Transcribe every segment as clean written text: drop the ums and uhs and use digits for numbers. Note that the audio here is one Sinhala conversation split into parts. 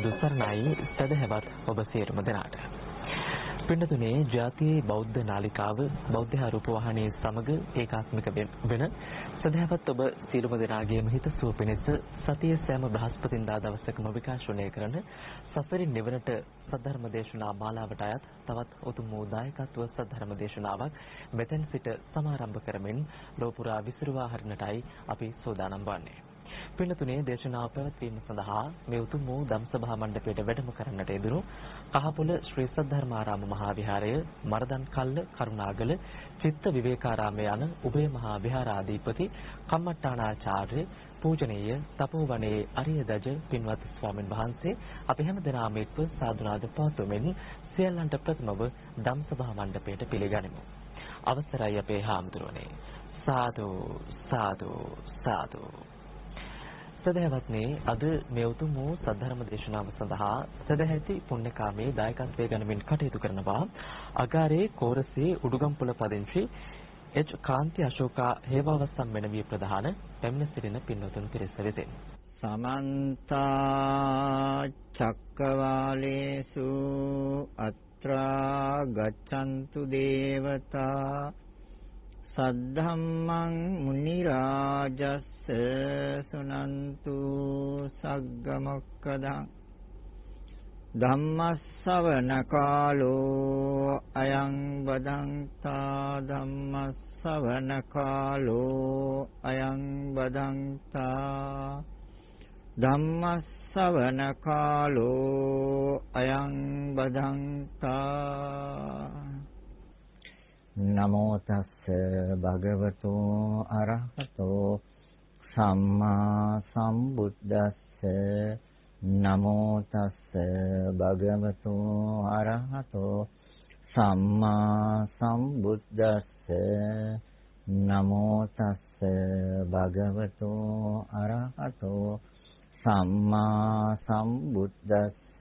තෙරුවන් සරණයි සදහවත් ඔබ සියලුම දෙනාට. පින්නතුනේ ජාතියේ බෞද්ධ නාලිකාව බෞද්ධ රූපවාහිනිය සමග ඒකාත්මික වෙන සදහවත් ඔබ සියලුම දෙනාගේම හිතසුව පිණිස සතියේ සෑම බ්‍රහස්පතින්දා දවසකම විකාශනය කරන සසරින් නිවනට සද්ධර්ම දේශනා මාලාවට අයත් තවත් උතුම් වූ දායකත්ව සද්ධර්ම දේශනාවක් මෙතෙන් සිට සමාරම්භ කරමින් ලෝපුරා විසිරුවා හරිනටයි අපි සූදානම් වන්නේ. පින්නතුනේ දේශනාව පැවැත්වීම සඳහා මේ උතුම් වූ ධම්සභා මණ්ඩපයට වැඩම කරන්නට යෙදුණු කහපොළ ශ්‍රී සද්ධර්මාරාම මහා විහාරය, මරදන් කල්ල, කරුණාගල, චිත්ත විවේකාරාම යන උභය මහා විහාරාධිපති කම්මට්ටානාචාර්ය පූජනීය තපෝවනයේ අරියදජ පින්වත් ස්වාමින් වහන්සේ අපි හැම දෙනාම එක්ව සාදුනාද පවත්වමින් සියල්ලන්ට ප්‍රථමව ධම්සභා මණ්ඩපයට පිළිගනිමු. අවසරයි අපේ හාමුදුරනේ. සාදු සාදු සාදු. සදහවත්නි, අද මේ උතුම් වූ සද්ධර්ම දේශනාව සඳහා සදැහැති පුණ්‍යකාමී දායකත්වයේ ගනිමින් කටයුතු කරනවා අගාරේ කෝරසේ උඩුගම්පොළ පදිංචි එච් කාන්ති අශෝකා හේවාවස්සම් මෙනවිය ප්‍රධාන පැමිණ සිටින පින්වතුන් පිරිස වෙතින්. සමන්ත චක්කවාලේසු අත්‍රා ගච්ඡන්තු දේවතා සද්ධම්මං මුනි රාජස් සුනන්තු සග්ග මොක්ඛදං ධම්මස්සවන කාලෝ අයං බදන්තා ධම්මස්සවන කාලෝ අයං බදන්තා ධම්මස්සවන කාලෝ අයං බදන්තා. නමෝ තස්ස භගවතු අරහතෝ සම්මා සම්බුද්දස්ස. නමෝ තස්ස භගවතු අරහතෝ සම්මා සම්බුද්දස්ස. නමෝ තස්ස භගවතු අරහතෝ සම්මා සම්බුද්දස්ස.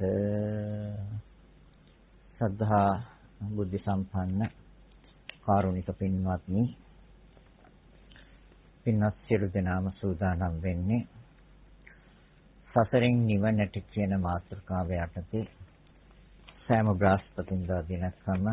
සද්ධා බුද්ධ සම්පන්න කාරුණික පින්වත්නි, පින්වත් සියලු දෙනාම සූදානම් වෙන්නේ සසරින් නිවනට කියන මාතෘකාව යටතේ සෑම බ්‍රහස්පතින්දා දිනකම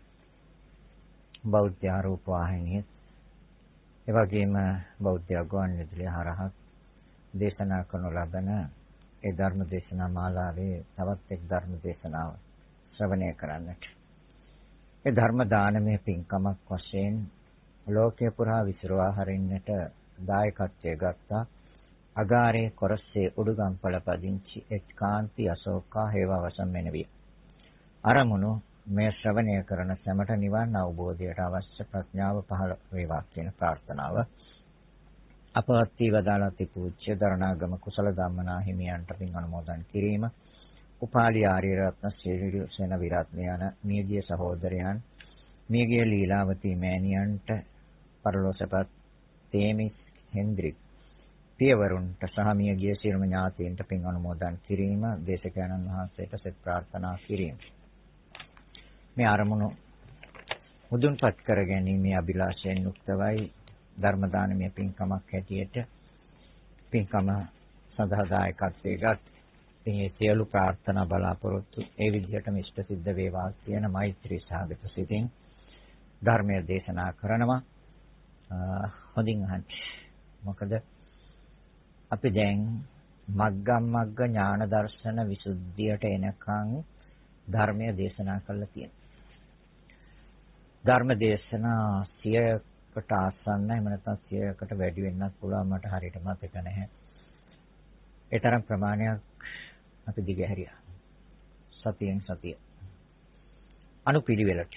බෞද්ධ රූපවාහිනිය එවැගේම බෞද්ධ ගුවන්විදුලිය හරහා දේශනා කරනු ලබන ඒ ධර්ම දේශනා මාලාවේ තවත් එක් ධර්ම දේශනාව ශ්‍රවණය කරන්නට. ඒ ධර්ම දානමය පින්කමක් වශයෙන් ලෝකේ පුරා විසිරුවා හරින්නට දායකත්වයේ ගත්තා අගාරේ කොරස්සේ උඩුගම්පල පදිංචි එච් කාන්ති අශෝකා හේවාවසම් මෙනවිය. අරමුණු මේ ශ්‍රවණය කරන සැමට නිවන් අවබෝධයට අවශ්‍ය ප්‍රඥාව පහළ වේවා කියන ප්‍රාර්ථනාව අපවත් වේදාලති පූජ්‍ය දරණාගම කුසල ධම්මනා හිමියන්ට පින් අනුමෝදන් කිරීම, උපාලි ආර්ය රත්න ශ්‍රී සේන විරත්න යන මියගිය සහෝදරයන්, මියගිය ලීලාවතී මෑණියන්ට පරලෝසපත් තේමිස් හෙන්ද්‍රික් පියවරුන්ට සහ මියගිය සියලුම ඥාතීන්ට පින් අනුමෝදන් කිරීම, දේශකයන්න් වහන්සේට සෙත් ප්‍රාර්ථනා කිරීම. මේ අරමුණු මුදුන්පත් කර ගැනීමේ අභිලාෂයෙන් යුක්තවයි ධර්ම දානමය පින්කමක් හැටියට පින්කම සඳහා දායකත්වයේ ගත් මේ සියලු ප්‍රාර්ථනා බලාපොරොත්තු ඒ විදිහටම ඉෂ්ට සිද්ධ වේවා කියන මෛත්‍රී සාගත සිතින් ධර්මය දේශනා කරනවා. හොඳින් අහන්න. මොකද අපි දැන් මග්ගමග්ග ඥාන දර්ශන විසුද්ධියට එනකන් ධර්මය දේශනා කරලා තියෙනවා. ධර්ම දේශනා 100කට ආසන්නයි, එහෙම නැත්නම් 100කට වැඩි වෙන්නත් පුළුවන්, මට හරියට මතක නැහැ. ඒ තරම් ප්‍රමාණයක් අපි දිගහැරියා. සතියෙන් සතිය. අනුපිළිවෙලට.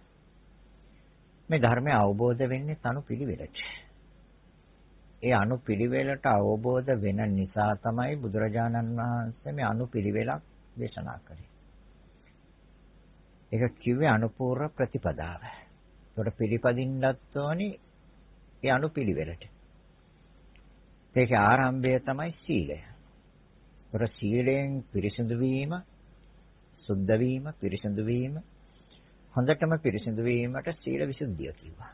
මේ ධර්මය අවබෝධ වෙන්නේ අනුපිළිවෙලට. ඒ අනුපිළිවෙලට අවබෝධ වෙන නිසා තමයි බුදුරජාණන් වහන්සේ මේ අනුපිළිවෙලක් දේශනා කළේ. ඒක කිව්වේ අනුපූර්ව ප්‍රතිපදාව. ඒකට පිළිපදින්නත් ඕනි ඒ අනුපිළිවෙලට. ඒකේ ආරම්භය තමයි සීලය. ඒකට සීලයෙන් පිරිසිදු වීම, සුද්ධ වීම, පිරිසිදු වීම, හොඳටම පිරිසිදු වීමට සීල විසුද්ධිය කිව්වා.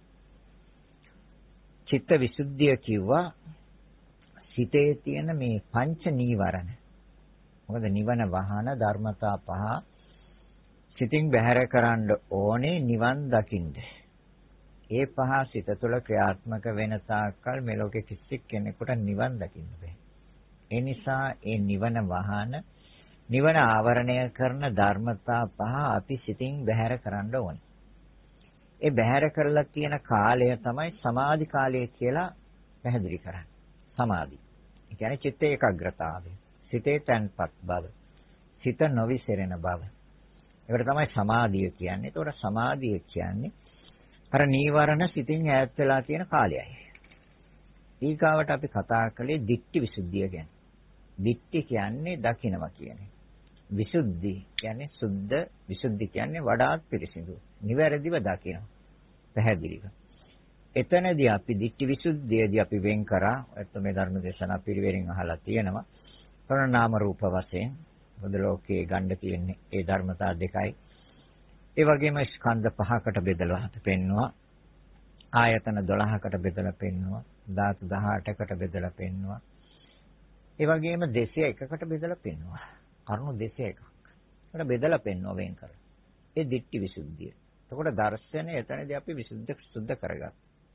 චිත්ත විසුද්ධිය කිව්වා සිතේ තියෙන මේ පංච නීවරණ මොකද නිවන වහන ධර්මතා පහ සිතින් බැහැර කරන්න ඕනේ නිවන් දකින්න. ඒ පහ සිත තුළ ක්‍රියාත්මක වෙන තාක්කල් මේ ලෝකෙ කිසි කෙනෙකුට නිවන් දකින්න බෑ. ඒ නිසා ඒ නිවන වහන නිවන ආවරණය කරන ධර්මතා පහ අපි සිතින් බැහැර කරන්න ඕනේ. ඒ බැහැර කරලා තියෙන කාලය තමයි සමාධි කාලය කියලා පැහැදිලි කරන්නේ. සමාධි. ඒ කියන්නේ චිත්ත ඒකාග්‍රතාවය. සිතේ තැන්පත් බව. සිත නොවිසිරෙන බව. ඒකට තමයි සමාධිය කියන්නේ. ඒතකොට සමාධිය කියන්නේ අර නීවරණ සිතින් ඈත් වෙලා තියෙන කාලයයි. ඊගාවට අපි කතා කළේ දිට්ඨි විසුද්ධිය ගැන. දිට්ඨි කියන්නේ දකිනවා කියන්නේ. විසුද්ධි කියන්නේ සුද්ධ, විසුද්ධි කියන්නේ වඩාත් පිරිසිදු. නිවැරදිව දකිනවා. පැහැදිලිව. එතනදී අපි දිට්ඨි විසුද්ධියදී අපි වෙන් කරා. ඒත් මේ ධර්ම දේශනා පිළිවෙලින් අහලා තියෙනවා. තොරණ නාම රූප වශයෙන් බුදු ලෝකයේ ගන්න තියෙන්නේ ඒ ධර්මතා දෙකයි. ඒ වගේම ස්කන්ධ පහකට බෙදලා පෙන්නවා. ආයතන 12කට බෙදලා පෙන්නවා. ධාතු 18කට බෙදලා පෙන්නවා. ඒ වගේම 201කට බෙදලා පෙන්නවා. කරුණු 201ක්. ඒකට බෙදලා පෙන්නවා වෙන් කරලා. ඒ දිට්ඨි විසුද්ධිය. එතකොට දර්ශනය එතනදී අපි සුද්ධ කරගත්තා.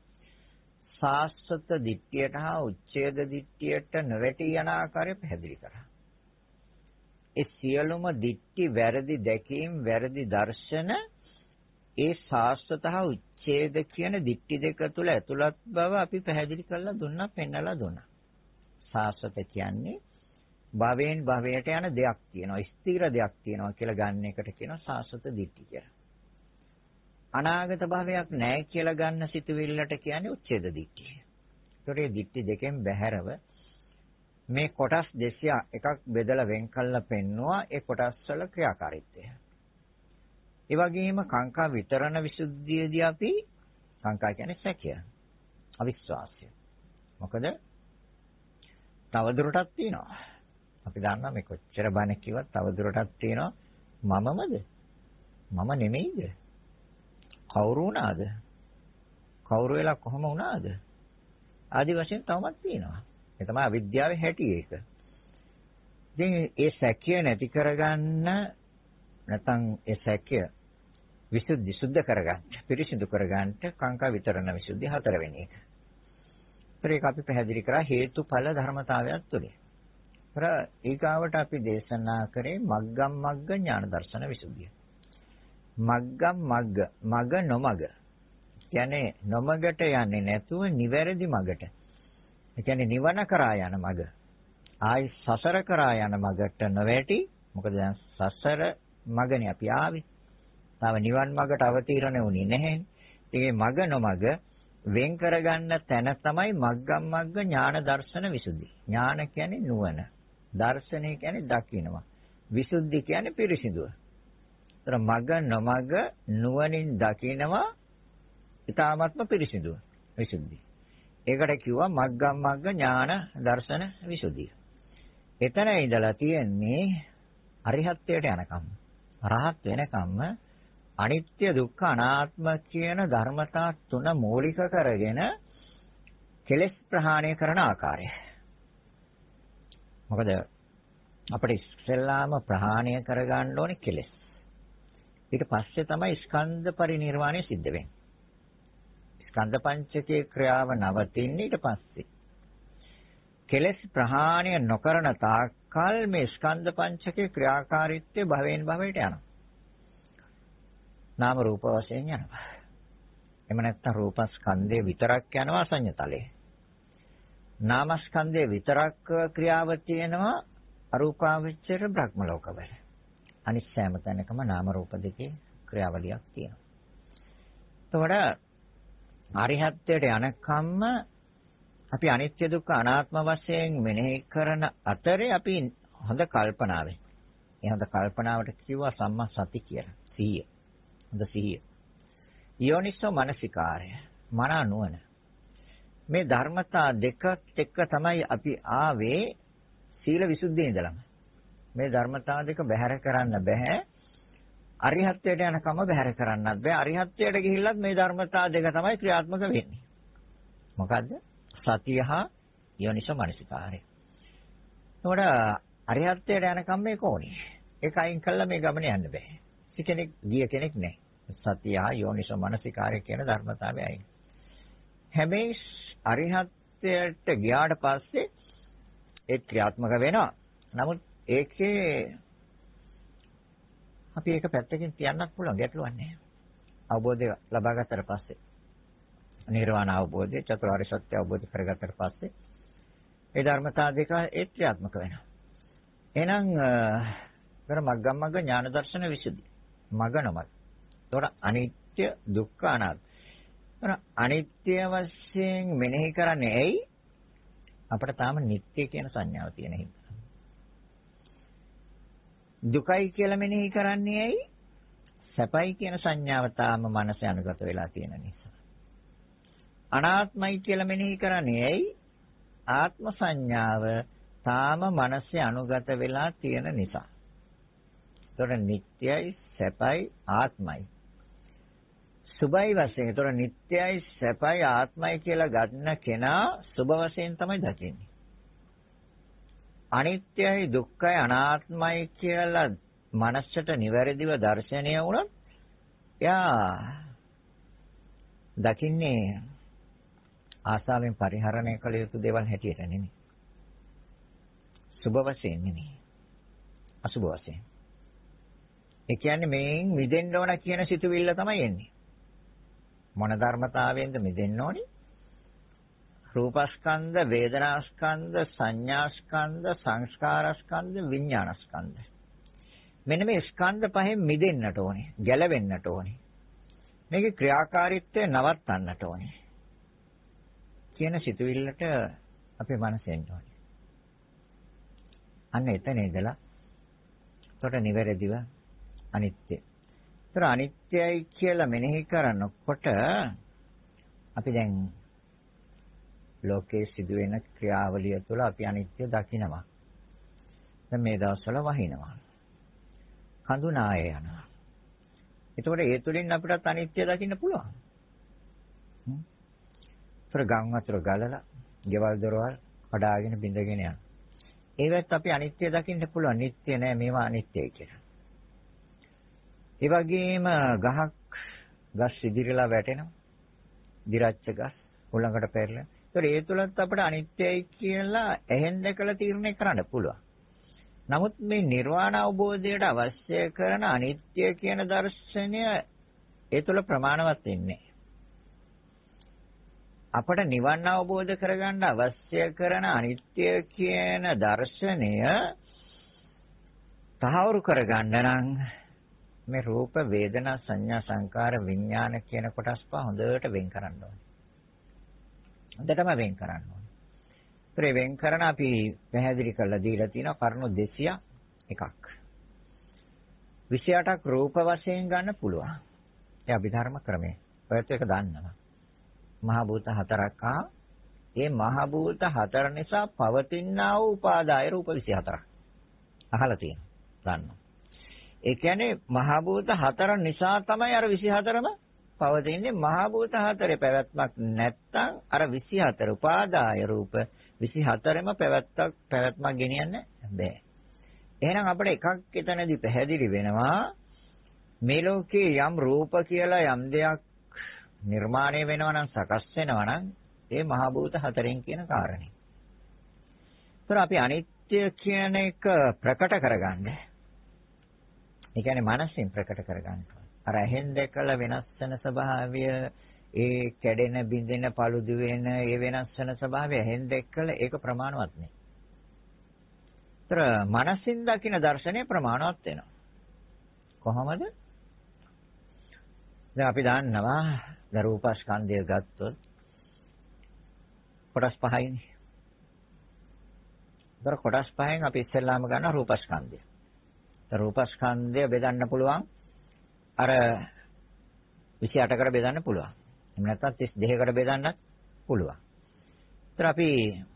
සාස්වත දිට්ඨියට හා උච්ඡේද දිට්ඨියට නොවැටී යන ආකාරය පැහැදිලි කරා. ඒ සියලුම දිට්ඨි වැරදි දැකීම් වැරදි දර්ශන ඒ සාස්වත හා උච්ඡේද කියන දිට්ඨි දෙක තුල ඇතුළත් බව අපි පැහැදිලි කරලා දුන්නා, පෙන්නලා දුන්නා. සාස්වත කියන්නේ භවයෙන් භවයට යන දෙයක් තියෙනවා, ස්ථිර දෙයක් තියෙනවා කියලා ගන්න එකට කියනවා සාස්වත දිට්ඨි කියලා. අනාගත භවයක් නැහැ කියලා ගන්න සිතුවිල්ලට කියන්නේ උච්ඡේද දිට්ඨිය. ඒතකොට මේ දිට්ඨි දෙකෙන් බැහැරව මේ කොටස් 201ක් බෙදලා වෙන් කළා පෙන්නවා ඒ කොටස් වල ක්‍රියාකාරීත්වය. ඒ වගේම කාංකා විතරණ විසුද්ධියේදී අපි කාංකා කියන්නේ සැකය, අවිශ්වාසය. මොකද තවදුරටත් තියෙනවා. අපි දන්නවා මේ කොච්චර බණ කිව්වත් තවදුරටත් තියෙනවා මමමද? මම නෙමෙයිද? කවුරු වුණාද? කවුරු වෙලා කොහම වුණාද? ආදි වශයෙන් තවමත් තියෙනවා. ඒ තමයි අවිද්‍යාවේ හැටි ඒක. ඉතින් ඒ සැකය නැති කරගන්න නැත්නම් ඒ සැකය විසුද්ධි සුද්ධ කරගන්න, පිරිසිදු කරගන්න කාංකා විතරණ විසුද්ධි 4 වෙනි එක. ඒක අපි පැහැදිලි කරා හේතුඵල ධර්මතාවයක් තුනේ. ඊගාවට අපි දේශනා කරේ මග්ගම් මග්ග ඥාන දර්ශන විසුද්ධිය. මග්ගම් මග්ග මග නොමග කියන්නේ නොමගට යන්නේ නැතුව නිවැරදි මගට. ඒ කියන්නේ නිවන කරා යන මග. ආයි සසර කරා යන මගට නොවැටි. මොකද දැන් සසර මගනේ අපි ආවේ. තාම නිවන් මගට අවතීර්ණ වුණේ නැහැ. ඉතින් මග නොමග වෙන් කරගන්න තැන තමයි මග්ගම් මග්ග ඥාන දර්ශන විසුද්ධි. ඥාන කියන්නේ නුවණ. දර්ශනය කියන්නේ දකින්නවා. විසුද්ධි කියන්නේ පිරිසිදුව. ඒතර මග නොමග නුවණින් දකින්නවා ඊ타ත්ම පිරිසිදුව. විසුද්ධි. ඒකට කිව්වා මග්ගම් මග්ග ඥාන දර්ශන විසුද්ධිය. එතන ඉඳලා තියෙන්නේ අරිහත්ත්වයට යනකම්. රහත් වෙනකම්ම අනිත්‍ය දුක්ඛ අනාත්ම කියන ධර්මතා තුන මූලික කරගෙන කෙලෙස් ප්‍රහාණය කරන ආකාරය. මොකද අපිට ඉස්සෙල්ලාම ප්‍රහාණය කරගන්න ඕනේ කෙලෙස්. ඊට පස්සේ තමයි ස්කන්ධ පරිනිර්වාණය සිද්ධ වෙන්නේ. ස්කන්ධ පංචකයේ ක්‍රියාව නවතින්නේ ඊට පස්සේ. කෙලෙස් ප්‍රහාණය නොකරන තාක්කල් මේ ස්කන්ධ පංචකයේ ක්‍රියාකාරීත්වය භවෙන් භවයට යනවා. නාම රූප වශයෙන් යනවා. එහෙම නැත්නම් රූපස්කන්ධය විතරක් යනවා අසඤ්ඤතලයේ. නාමස්කන්ධය විතරක් ක්‍රියාව තියෙනවා අරූපාවචර බ්‍රහ්ම ලෝකවල. අනිත් සෑම තැනකම නාම රූප දෙකේ ක්‍රියාවලියක් තියෙනවා. එතකොට අරිහත්ත්වයට යනකම්ම අපි අනිත්‍ය දුක්ඛ අනාත්ම වශයෙන් මෙනෙහි කරන අතරේ අපි හොඳ කල්පනාවෙන්. ඒ හොඳ කල්පනාවට කිව්වා සම්මා සති කියලා. සිහිය. හොඳ සිහිය. යෝනිසෝ මනසිකාරය. මන නුවණ. මේ ධර්මතා දෙකත් එක්ක තමයි අපි ආවේ සීල විසුද්ධියේ ඉඳලම. මේ ධර්මතා දෙක බැහැර කරන්න බෑ. අරිහත්ත්වයට යනකම බැහැර කරන්නත් බෑ. අරිහත්ත්වයට ගිහිල්ලත් මේ ධර්මතා දෙක තමයි ක්‍රියාත්මක වෙන්නේ. මොකද්ද? සතිය හා යෝනිසෝ මනසිකාරය. එතකොට අරිහත්ත්වයට යනකම් මේක ඕනේ. ඒක අයින් කළා මේ ගමන යන්න බෑ. කෙනෙක් ගිය කෙනෙක් නැහැ. සතිය යෝනිසෝ මනසිකාරය කියන ධර්මතාවය අයින්. හැබැයි අරිහත්ත්වයට ගියාට පස්සේ ඒ ක්‍රියාත්මක වෙනවා. නමුත් ඒකේ අපි ඒක පැත්තකින් තියන්නත් පුළුවන් ගැටලුවක් නැහැ. අවබෝධය ලබා ගත්තට පස්සේ නිර්වාණ අවබෝධය චතුරාර්ය සත්‍ය අවබෝධ කරගත්තට පස්සේ ඒ ධර්මතා දෙක ඒ ක්‍රියාත්මක වෙනවා. එහෙනම් කර මග්ගමග්ග ඥාන දර්ශන විසුද්ධි මගනමයි. ඒතොර අනිත්‍ය දුක්ඛ අනාත්ම. ඒතොර අනිත්‍ය වශයෙන් මෙනෙහි කරන්නේ ඇයි? අපිට තාම නිට්ටය කියන සංඥාව තියෙන හින්දා. දුකයි කියලා මෙනෙහි කරන්නේ ඇයි? සැපයි කියන සංඥාව තාම මනස අනුගත වෙලා තියෙන නිසා. අනාත්මයි කියලා මෙනෙහි කරන්නේ ඇයි? ආත්ම සංඥාව තාම මනසේ අනුගත වෙලා තියෙන නිසා. ඒතොර නිට්ටයයි සැපයි ආත්මයි. සුභයි වශයෙන් ඒතොර නිට්ටයයි සැපයි ආත්මයි කියලා ගන්න කෙනා සුභ වශයෙන් තමයි දකින්නේ. අනිත්‍යයි දුක්ඛයි අනාත්මයි කියලා මනසට නිවැරදිව දැర్శණය වුණොත් එයා දකින්නේ ආසාවෙන් පරිහරණය කළ යුතු දේවල් හැටියට නෙමෙයි. සුභ වශයෙන් නෙමෙයි. අසුභ වශයෙන්. ඒ කියන්නේ මේන් මිදෙන්න ඕන කියන සිතුවිල්ල තමයි එන්නේ. මොන ධර්මතාවයෙන්ද මිදෙන්න ඕනි? රූපස්කන්ධ, වේදනාස්කන්ධ, සංඥාස්කන්ධ, සංස්කාරස්කන්ධ, විඥානස්කන්ධ. මෙන්න මේ ස්කන්ධ පහෙන් මිදෙන්නට ඕනේ, ගැලවෙන්නට ඕනේ. මේකේ ක්‍රියාකාරීත්වය නවත්තන්නට ඕනේ. කියන සිතුවිල්ලට අපේ මනස එන්න ඕනේ. අන්න එතන ඉඳලා උඩට නිවැරදිව අනිත්‍ය. ඒතර අනිත්‍යයි කියලා මෙනෙහි කරනකොට අපි දැන් ලෝකයේ සිදුවෙන ක්‍රියාවලිය තුළ අපි අනිත්‍ය දකිනවා. දැන් මේ දවස්වල වහිනවා. කඳු නාය යනවා. ඒතකොට ඒ තුලින් අපිට අනිත්‍ය දකින්න පුළුවන්. ඒතර ගම් වතුර ගලලා, ගෙවල් දොරවල් කඩාගෙන බිඳගෙන යනවා. ඒවත් අපි අනිත්‍ය දකින්න පුළුවන්. නිට්ටය නෑ මේවා අනිත්‍යයි කියලා. ඒ වගේම ගස් ඉදිරියලා වැටෙනවා. දිරච්ච ගස් උලඟට පෙරලා. ඒතර ඒ තුලත් අපිට අනිත්‍යයි කියලා එහෙන් දැකලා තීරණය කරන්න පුළුවන්. නමුත් මේ නිර්වාණ අවබෝධයට අවශ්‍ය කරන අනිත්‍ය කියන දර්ශනය ඒ තුල ප්‍රමාණවත් වෙන්නේ. අපට නිවන් අවබෝධ කරගන්න අවශ්‍ය කරන අනිත්‍ය කියන දර්ශනය තහවුරු කරගන්න නම් මේ රූප වේදනා සංඥා සංකාර විඥාන කියන කොටස් පහ හොඳට වෙන් කරන්න ඕනේ. හොඳටම වෙන් කරන්න ඕනේ. ඒ වෙන් කරන අපි පැහැදිලි කරලා දීලා තියෙනවා කරුණු 201ක්. 28ක් රූප වශයෙන් ගන්න පුළුවන්. ඒ අභිධර්ම ක්‍රමය. ඔයත් එක දන්නවා. මහ භූත හතරක් ඒ මහ භූත හතර නිසා පවතිනා වූ උපාදාය රූප 24ක්. අහලා තියෙනවා. දන්නවා. ඒ කියන්නේ මහ භූත හතර නිසා තමයි අර 24ම පවතින්නේ. මහ භූත හතරේ පැවැත්මක් නැත්තම් අර 24 උපාදාය රූප 24ම පැවැත්මක් ගෙනියන්න බෑ. එහෙනම් අපිට එකක් එතනදී පැහැදිලි වෙනවා මේ ලෝකේ යම් රූප කියලා යම් දෙයක් නිර්මාණය වෙනවා නම් සකස් වෙනවා නම් ඒ මහ භූත හතරෙන් කියන කාරණේ. ඒතර අපි අනිත්‍ය කියන එක ප්‍රකට කරගන්න. ඒ කියන්නේ මනසින් ප්‍රකට කරගන්න. අර ඇහෙන් දැකලා වෙනස් වෙන ස්වභාවය, ඒ කැඩෙන, බිඳෙන, paludu වෙන, ඒ වෙනස් වෙන ස්වභාවය ඇහෙන් දැකලා ඒක ප්‍රමාණවත් නෙයි. ඒතර මනසින් දකින දර්ශනය ප්‍රමාණවත් වෙනවා. කොහොමද? දැන් අපි දන්නවා රූපස්කන්ධය ගත්තොත් කොටස් පහයිනේ. ඒතර කොටස් පහෙන් අපි ඉස්සෙල්ලාම ගන්න රූපස්කන්ධය. රූපස්කන්ධය බෙදන්න පුළුවන් අර 28කට බෙදන්න පුළුවන්. එහෙම නැත්නම් 32කට බෙදන්නත් පුළුවන්. ඒතර අපි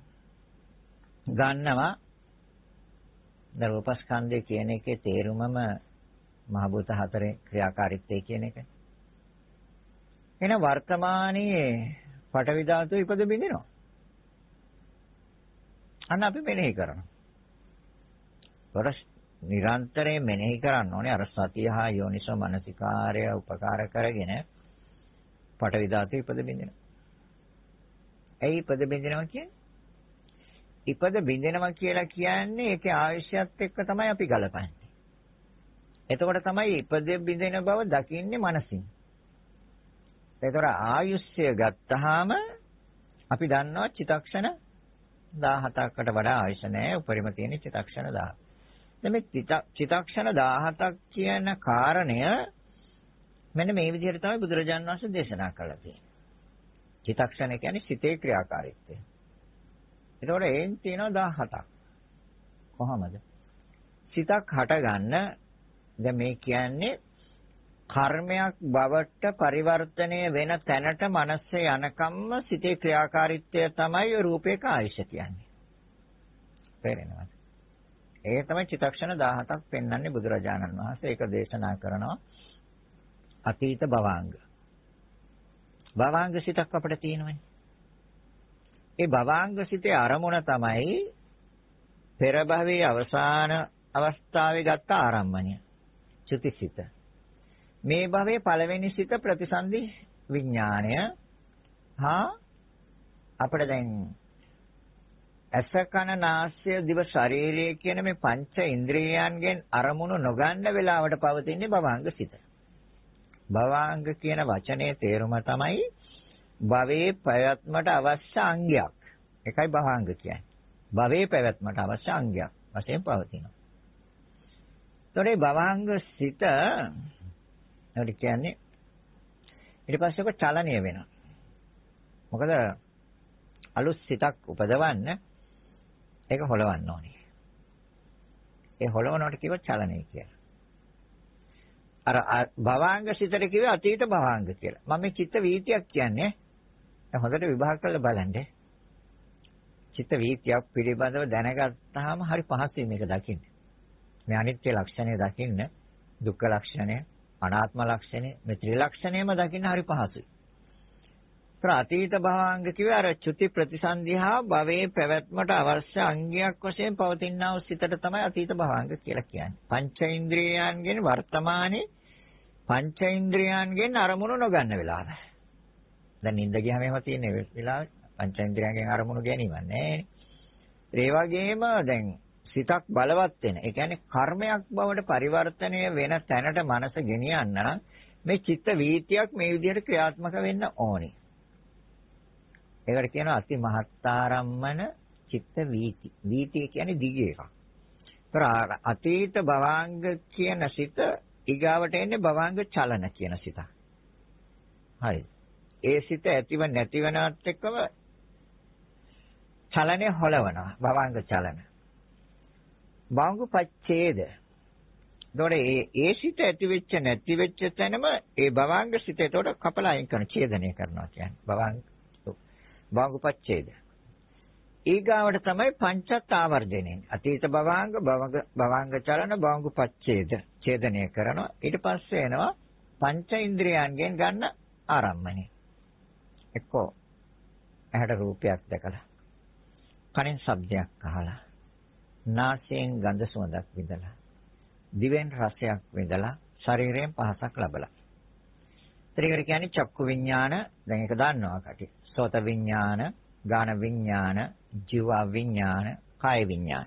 ගන්නවා රූපස්කන්ධය කියන එකේ තේරුමම මහ භූත හතරේ ක්‍රියාකාරීත්වය කියන එක. එහෙනම් වර්තමානයේ පඨවි ධාතුව ඉපද බින්දිනවා. අන්න අපි මෙනෙහි කරනවා. වරස් නිරන්තරයෙන් මෙනෙහි කරන්න ඕනේ අර සතිය හා යෝනිසෝ මනසිකාරය උපකාර කරගෙන පඨවි ධාතුවේ ඉපද බින්දිනවා. ඇයි ඉපද බින්දිනවා කියන්නේ? ඉපද බින්දිනවා කියලා කියන්නේ ඒකේ ආයශයත් එක්ක තමයි අපි ගලපන්නේ. එතකොට තමයි ඉපද බින්දින බව දකින්නේ මනසින්. ඒතර ආයුෂ්‍ය ගත්තාම අපි දන්නවා චිත්තක්ෂණ 17කට වඩා ආයුෂ නැහැ. උපරිම තියෙන චිත්තක්ෂණ 10. දැන් මේ චිත්තක්ෂණ 17ක් කියන කාරණය මෙන්න මේ විදිහට තමයි බුදුරජාණන් වහන්සේ දේශනා කළා තියෙන්නේ. චිත්තක්ෂණ කියන්නේ සිතේ ක්‍රියාකාරීත්වය. ඒතකොට එයින් තියෙනවා 17ක්. කොහොමද? සිතක් හටගන්න දැන් මේ කියන්නේ කර්මයක් බවට පරිවර්තනය වෙන තැනට මනස යනකම්ම සිතේ ක්‍රියාකාරීත්වය තමයි රූපේක ආයශ කියන්නේ. තේරෙනවද? ඒ තමයි චිත්තක්ෂණ 17ක් පෙන්වන්නේ බුදුරජාණන් වහන්සේ. ඒක දේශනා කරනවා අතීත භවාංග. භවාංග සිතක් අපිට තියෙනවනේ. ඒ භවාංග සිතේ අරමුණ තමයි පෙර භවයේ අවසාන අවස්ථාවේ ගත්ත ආරම්මණය. චුතිසිත. මේ භවයේ පළවෙනි සිත ප්‍රතිසන්දි විඥාණය හා අපිට දැන් ඇස කන නාසය දිව ශරීරය කියන මේ පංච ඉන්ද්‍රියයන්ගෙන් අරමුණු නොගන්න වෙලාවට පවතින්නේ භවාංග සිත. භවාංග කියන වචනේ තේරුම තමයි භවයේ පැවැත්මට අවශ්‍ය අංගයක්. ඒකයි භවාංග කියන්නේ. භවයේ පැවැත්මට අවශ්‍ය අංගයක් වශයෙන් පවතිනවා. ඒතොරේ භවාංග සිත ඒකට කියන්නේ ඊට පස්සේ ඔක චලනය වෙනවා. මොකද අලුත් සිතක් උපදවන්න ඒක හොලවන්න ඕනේ. ඒ හොලවනවට කියව චලනය කියලා. අර භවාංග සිතට කිව්වේ අතීත භවාංග කියලා. මම මේ චිත්ත වීතියක් කියන්නේ දැන් හොඳට විභාග කරලා බලන්න. චිත්ත වීතියක් පිළිබඳව දැනගත්තාම හරි පහසුයි මේක දකින්න. මේ අනිත්‍ය ලක්ෂණය දකින්න, දුක්ඛ ලක්ෂණය, අනාත්ම ලක්ෂණය, මේ ත්‍රිලක්ෂණයම දකින්න හරි පහසුයි. අතීත භවාංග කිව්වේ අර චුති ප්‍රතිසන්දිහා භවයේ පැවැත්මට අවශ්‍ය අංගයක් වශයෙන් පවතිනා වූ සිතට තමයි අතීත භවාංග කියලා කියන්නේ. පංචේන්ද්‍රියයන්ගෙන් වර්තමානයේ පංචේන්ද්‍රියයන්ගෙන් අරමුණු නොගන්න වෙලාව. දැන් නිින්ද ගියාම එහෙම තියෙන වෙලාව පංචේන්ද්‍රියයන්ගෙන් අරමුණු ගැනීම නැහැ. ඒ වගේම දැන් සිතක් බලවත් වෙන. ඒ කියන්නේ කර්මයක් බවට පරිවර්තනය වෙන තැනට මනස ගෙනියන්න නම් මේ චිත්ත වීතියක් මේ විදිහට ක්‍රියාත්මක වෙන්න ඕනේ. ඒකට කියනවා අති මහත්තාරම්මන චිත්ත වීති. වීතිය කියන්නේ දිග එකක්. ඒතර අතීත භවාංග කියන සිත ඊගාවට එන්නේ භවාංග චලන කියන සිත. හරි. ඒ සිත ඇතිව නැතිවනවත් එක්කම චලනය හොලවනවා. භවාංග චලන. භංගු පච්ඡේද. ඒතකොට ඒ සිත ඇති වෙච්ච නැති වෙච්ච තැනම ඒ භවාංග සිත ඒතකොට කපලා අයින් කරන ඡේදනය කරනවා කියන්නේ. භංගු පච්ඡේද. ඊගාවට තමයි පංචත් ආවර්ජණය. අතීත භවාංග භවාංග චලන භංගු පච්ඡේද ඡේදනය කරනවා. ඊට පස්සේ එනවා පංච ඉන්ද්‍රියයන්ගෙන් ගන්න ආරම්මණය. එක්කෝ ඇහැට රූපයක් දැකලා, කනෙන් ශබ්දයක් අහලා, නාසයෙන් ගඳ සුවඳක් විඳලා, දිවෙන් රසයක් විඳලා, ශරීරයෙන් පහසක් ලබලා. ඊට කියන්නේ චක්කු විඥාන. දැන් ඒක දන්නවා කටි. සෝත විඥාන, ගාන විඥාන, ජීව විඥාන, කාය විඥාන.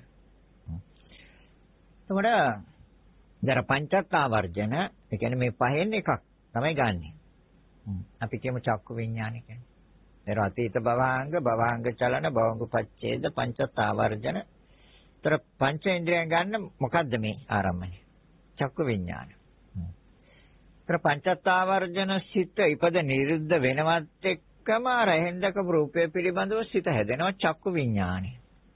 එතකොට දර පංචත්තාවර්ජන, ඒ කියන්නේ මේ පහෙන් එකක් තමයි ගන්නෙ. අපි කියමු චක්කු විඥාන කියන්නේ. ඒර අතීත භවාංග, භවාංග චලන, භවංග පච්ඡේද, පංචත්තාවර්ජන. ඒතර පංචේන්ද්‍රයන් ගන්න මොකද්ද මේ ආරම්භය? චක්කු විඥාන. ඒතර පංචත්තාවර්ජන සිත ඉපද නිරුද්ධ වෙනවත් එක්කම රහෙන්දක රූපය පිළිබඳව සිත හැදෙනවා චක්කු විඥානය.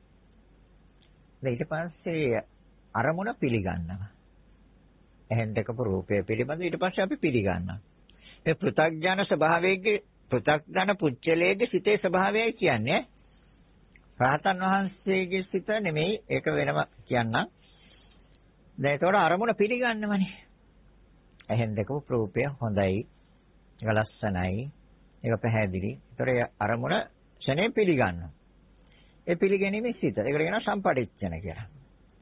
ඊට පස්සේ අරමුණ පිළිගන්නවා. රහෙන්දක රූපය පිළිබඳව ඊට පස්සේ අපි පිළිගන්නවා. මේ පෘථග්ජන ස්වභාවයේ පෘථග්ජන පුච්චලයේ සිතේ ස්වභාවයයි කියන්නේ. රහතන් වහන්සේගේ සිත නෙමෙයි ඒක වෙනම කියන්නම්. දැන් ඒතකොට අරමුණ පිළිගන්නවනේ. එහෙන් දෙකම රූපය හොඳයි, ඒක ලස්සනයි, ඒක පැහැදිලි. ඒතකොට අරමුණ ක්ෂණේ පිළිගන්නවා. ඒ පිළිගැනීමේ සිත. ඒකට කියනවා සම්පටිච්ඡන කියලා.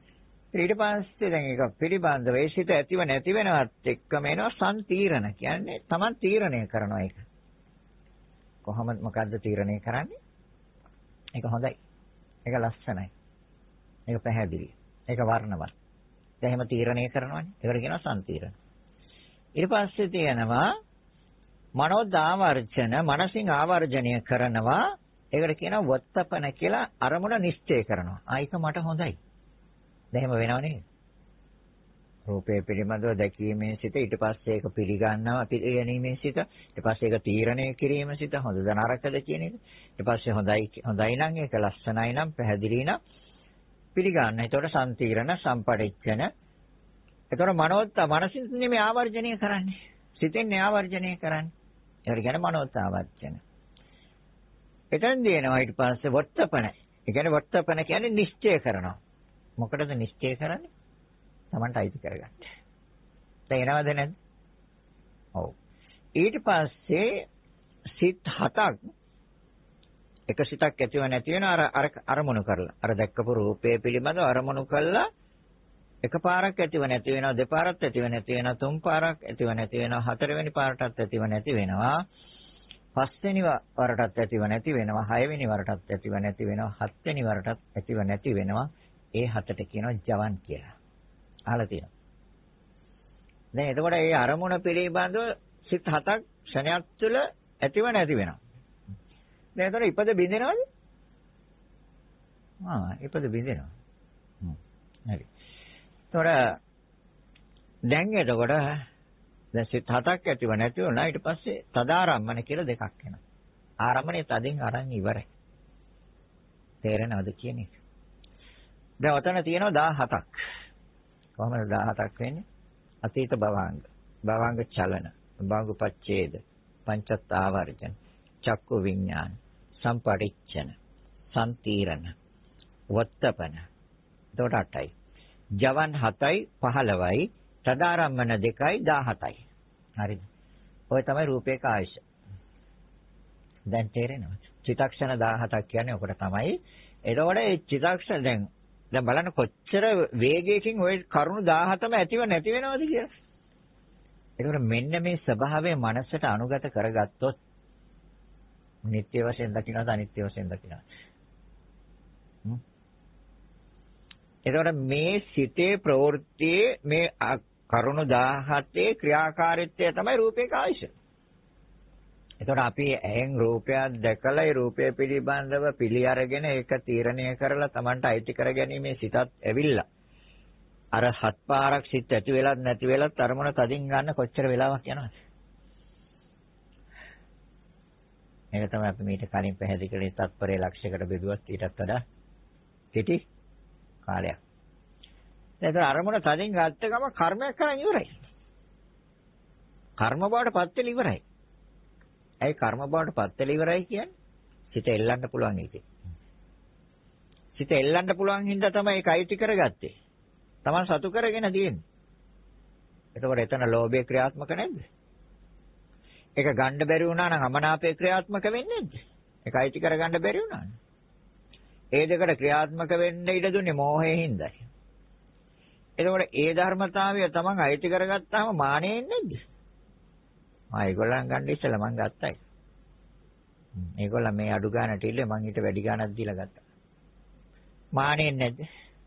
ඊට පස්සේ දැන් ඒක පිළිබඳව ඒ සිත ඇතිව නැති වෙනවත් එක්කම එනවා සම්තිරණ. කියන්නේ Taman තීරණය කරනවා ඒක. කොහොමද මොකද්ද තීරණය කරන්නේ? ඒක හොඳයි. ඒක ලස්සනයි. ඒක පැහැදිලි. ඒක වර්ණවත්. දැන් එහෙම තීරණය කරනවානේ. ඒකට කියනවා සම්තිරණ. ඊට පස්සේ තියෙනවා මනෝදාවර්ජන, මනසින් ආවර්ජනය කරනවා. ඒකට කියනවා වත්තපන කියලා අරමුණ නිශ්චය කරනවා. ඒක මට හොඳයි. දැන් එහෙම වෙනව නේද? රූපය පිළිබඳව දැකීමේ සිට ඊට පස්සේ ඒක පිළිගන්නවා පිළිගැනීමේ සිට ඊට පස්සේ ඒක තීරණය කිරීම සිට හොඳද නරකද කියන එක ඊට පස්සේ හොඳයි නම් ඒක ලස්සනයි නම් පැහැදිලි නම් පිළිගන්න. ඒතකොට සම්තිරණ සම්පටිච්ඡන. ඒතකොට මනසින් නෙමෙයි ආවර්ජනය කරන්නේ. සිතෙන් ආවර්ජනය කරන්නේ. ඒකට කියන්නේ මනෝත්ආවර්ජන. එතෙන් දෙනවා ඊට පස්සේ වත්තපන. ඒ කියන්නේ වත්තපන කියන්නේ නිශ්චය කරනවා. මොකටද නිශ්චය කරන්නේ? Tamanට අයිති කරගන්න. තේරෙනවද නැද්ද? ඔව්. ඊට පස්සේ සිත් 7ක් එක සිතක් ඇතිව නැති වෙන අර අරමුණු කරලා. අර දැක්කපු රූපය පිළිබඳව අරමුණු කළා එකපාරක් ඇතිව නැති වෙනවා, දෙපාරක් ඇතිව නැති වෙනවා, තුන් පාරක් ඇතිව නැති වෙනවා, හතරවෙනි පාරටත් ඇතිව නැති වෙනවා. පස්වෙනි වරටත් ඇතිව නැති වෙනවා, හයවෙනි වරටත් ඇතිව නැති වෙනවා, හත්වෙනි වරටත් ඇතිව නැති වෙනවා. ඒ හතට කියනවා ජවන් කියලා. අහලා තියෙනවා. දැන් එතකොට මේ අරමුණ පිළිබඳව සිත් 7ක් ක්ෂණයක් තුළ ඇතිව නැති වෙනවා. දැන් එතකොට ඉපද බින්දෙනවද? ඉපද බින්දෙනවා. හරි. එතකොට දැන් සිත් 7ක් ඇතිව නැති වුණා. ඊට පස්සේ තදාරම්මන කියලා දෙකක් එනවා. ආරම්මනේ තදින් අරන් ඉවරයි. තේරෙනවද කියන එක? දැන් ඔතන තියෙනවා 17ක්. කොහොමද 17ක් වෙන්නේ? අතීත භවාංග, භවාංග චලන, භාගුපච්ඡේද, පංචත් ආවර්ජන, චක්කු විඥාන, සම්පටිච්ඡන, සම්තිරණ, වත්තපන. එතකොට 8යි. ජවන් 7යි 15යි, තදාරම්මන 2යි 17යි. හරිද? ඔය තමයි රූපේක ආයශ. දැන් තේරෙනවද? චිත්තක්ෂණ 17ක් කියන්නේ ඔකට තමයි. එතකොට ඒ චිත්තක්ෂණ දැන් බලන්න කොච්චර වේගයකින් ওই කරුණු 17ම ඇතිව නැති වෙනවද කියලා. ඒකට මෙන්න මේ ස්වභාවය මනසට අනුගත කරගත්තොත් නිත්‍ය වශයෙන් දකින්නද අනිත්‍ය වශයෙන් දකින්නද? ඒකට මේ සිතේ ප්‍රවෘත්තියේ මේ කරුණු 17 ක්‍රියාකාරීත්වය තමයි රූපේක ආයශ. එතකොට අපි ඇහෙන් රූපයක් දැකලා ඒ රූපය පිළිබඳව පිළි අරගෙන ඒක තීරණය කරලා Tamanට අයිති කරගැනීමේ සිතත් ඇවිල්ලා අර 7 පාරක් සිත් ඇති වෙලත් නැති වෙලත් අරමුණ තදින් ගන්න කොච්චර වෙලාවක් යනවද? මේක තමයි අපි මීට කලින් පැහැදිලි කළේ තත්පරයේ ලක්ෂයකට බෙදුවත් ඊටත් වඩා කෙටි කාලයක්. එතකොට අරමුණ තදින් ගත්ත ගම කර්මයක් කරන් ඉවරයි. කර්ම බවට පත් වෙලා ඉවරයි. ඒ කර්ම බවට පත් වෙලා ඉවරයි කියන්නේ සිත එල්ලන්න පුළුවන් එකේ. සිත එල්ලන්න පුළුවන් හින්දා තමයි ඒක අයිති කරගත්තේ. Taman සතු කරගෙන තියෙන්නේ. එතකොට එතන ලෝභය ක්‍රියාත්මක නැද්ද? ඒක ගන්න බැරි වුණා නම් අමනාපේ ක්‍රියාත්මක වෙන්නේ නැද්ද? ඒක අයිති කරගන්න බැරි වුණා නම්. ඒ දෙකට ක්‍රියාත්මක වෙන්න ඉඩ දුන්නේ මෝහයෙන් හින්දායි. එතකොට ඒ ධර්මතාවය Taman අයිති කරගත්තාම මානෙන්නේ නැද්ද? ඒගොල්ලන් ගන්න ඉස්සෙල්ලා මං ගත්තයි. ඒගොල්ලන් මේ අඩු ගානට ඉල්ලේ මං ඊට වැඩි ගානක් දීලා ගත්තා. මානෙන්නේ නැද්ද?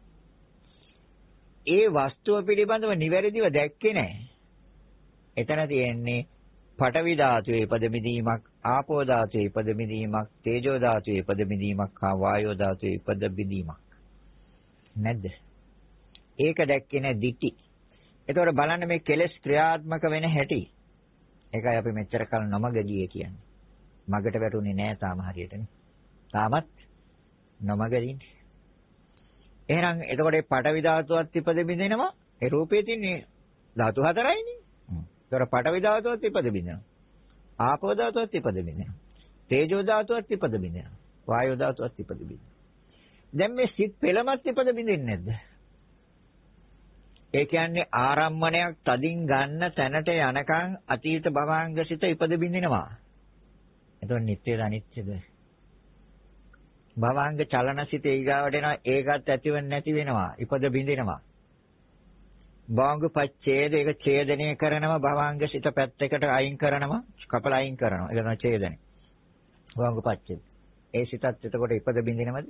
ඒ වස්තුව පිළිබඳව නිවැරදිව දැක්කේ නැහැ. එතන තියෙන්නේ පඨවි ධාතුවේ ඉපදෙමිදීමක්, ආපෝ ධාතුවේ ඉපදෙමිදීමක්, තේජෝ ධාතුවේ ඉපදෙමිදීමක්, හා වායෝ ධාතුවේ ඉපදෙමිදීමක්. නැද්ද? ඒක දැක්කේ නැහැ දිටි. ඒතකොට බලන්න මේ කෙලෙස් ක්‍රියාත්මක වෙන හැටි. ඒකයි අපි මෙච්චර කල් නොමග ගියේ කියන්නේ. මගට වැටුනේ නැහැ තාම හරියටනේ. තාමත් නොමග දින්නේ. එහෙනම් එතකොට මේ පඨවි ධාතුවත් ඉපදෙමිදෙනවා. ඒ රූපේ තියෙන්නේ ධාතු 4යිනේ. ඒතකොට පඨවි ධාතුවත් ඉපදෙමිදෙනවා. ආපෝ ධාතුවත් ඉපදෙමිදෙනවා. තේජෝ ධාතුවත් ඉපදෙමිදෙනවා. වායෝ ධාතුවත් ඉපදෙමිදෙනවා. දැන් මේ සිත් පෙළමත් ඉපදෙමිදෙන්නේ නැද්ද? ඒ කියන්නේ ආරම්මණයක් තදින් ගන්න තැනට යනකම් අතීත භවාංග සිත ඉපද බින්දිනවා. එතකොට නිට්ටයද අනිත්‍යද? භවාංග චලන සිත ඊගාවට එනවා ඒකත් ඇතිව නැති වෙනවා ඉපද බින්දිනවා. භවංග පච්ඡේද ඒක ඡේදනය කරනවා භවංග සිත පැත්තකට අයින් කරනවා කපලා අයින් කරනවා. ඒක තමයි ඡේදනය. භවංග පච්ඡේද. ඒ සිතත් එතකොට ඉපද බින්දිනවද?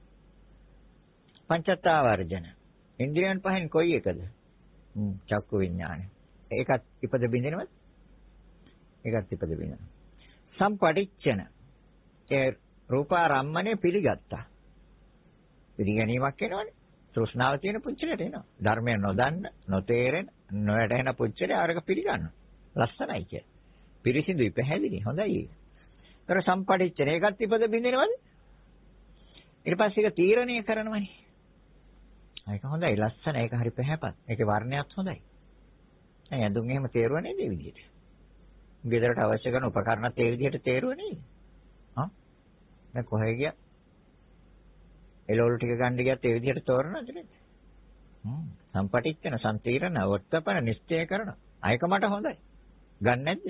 පංචත්තාවර්ජන. ඉන්ද්‍රියන් පහෙන් කොයි එකද? චක්කු විඥානය. ඒකත් ඉපද බින්දිනවද? ඒකත් ඉපද බින්දිනවා. සම්පටිච්ඡන. ඒ රූපාරම්මණය පිළිගත්තා. පිළිගැනීමක් එනවනේ. තෘෂ්ණාව තියෙන පුච්චලට එනවා. ධර්මය නොදන්න, නොතේරෙන, නොයැටෙන පුච්චලේ ආරක පිළිගන්නවා. ලස්සනයි කිය. පිරිසිදුයි, පැහැදිලි, හොඳයි. ඒතර සම්පටිච්ඡන ඒකත් ඉපද බින්දිනවද? ඊට පස්සේ ඒක තීරණය කරනවනේ. ඒක හොඳයි, ලස්සන, ඒක හරි පැහැපත්. ඒකේ වර්ණයත් හොඳයි. දැන් ඇඳුම් එහෙම තේරුව නේද මේ විදිහට? ගෙදරට අවශ්‍ය කරන උපකරණත් ඒ විදිහට තේරුව නේද? හා? දැන් කොහෙ ගියා? එළවලු ටික ගන්න ගියත් ඒ විදිහට තෝරනවද නේද? සම්පටිච්ඡන සම්තීරණ වර්තපන නිශ්චය කරන. ආයක මට හොඳයි. ගන්න නැද්ද?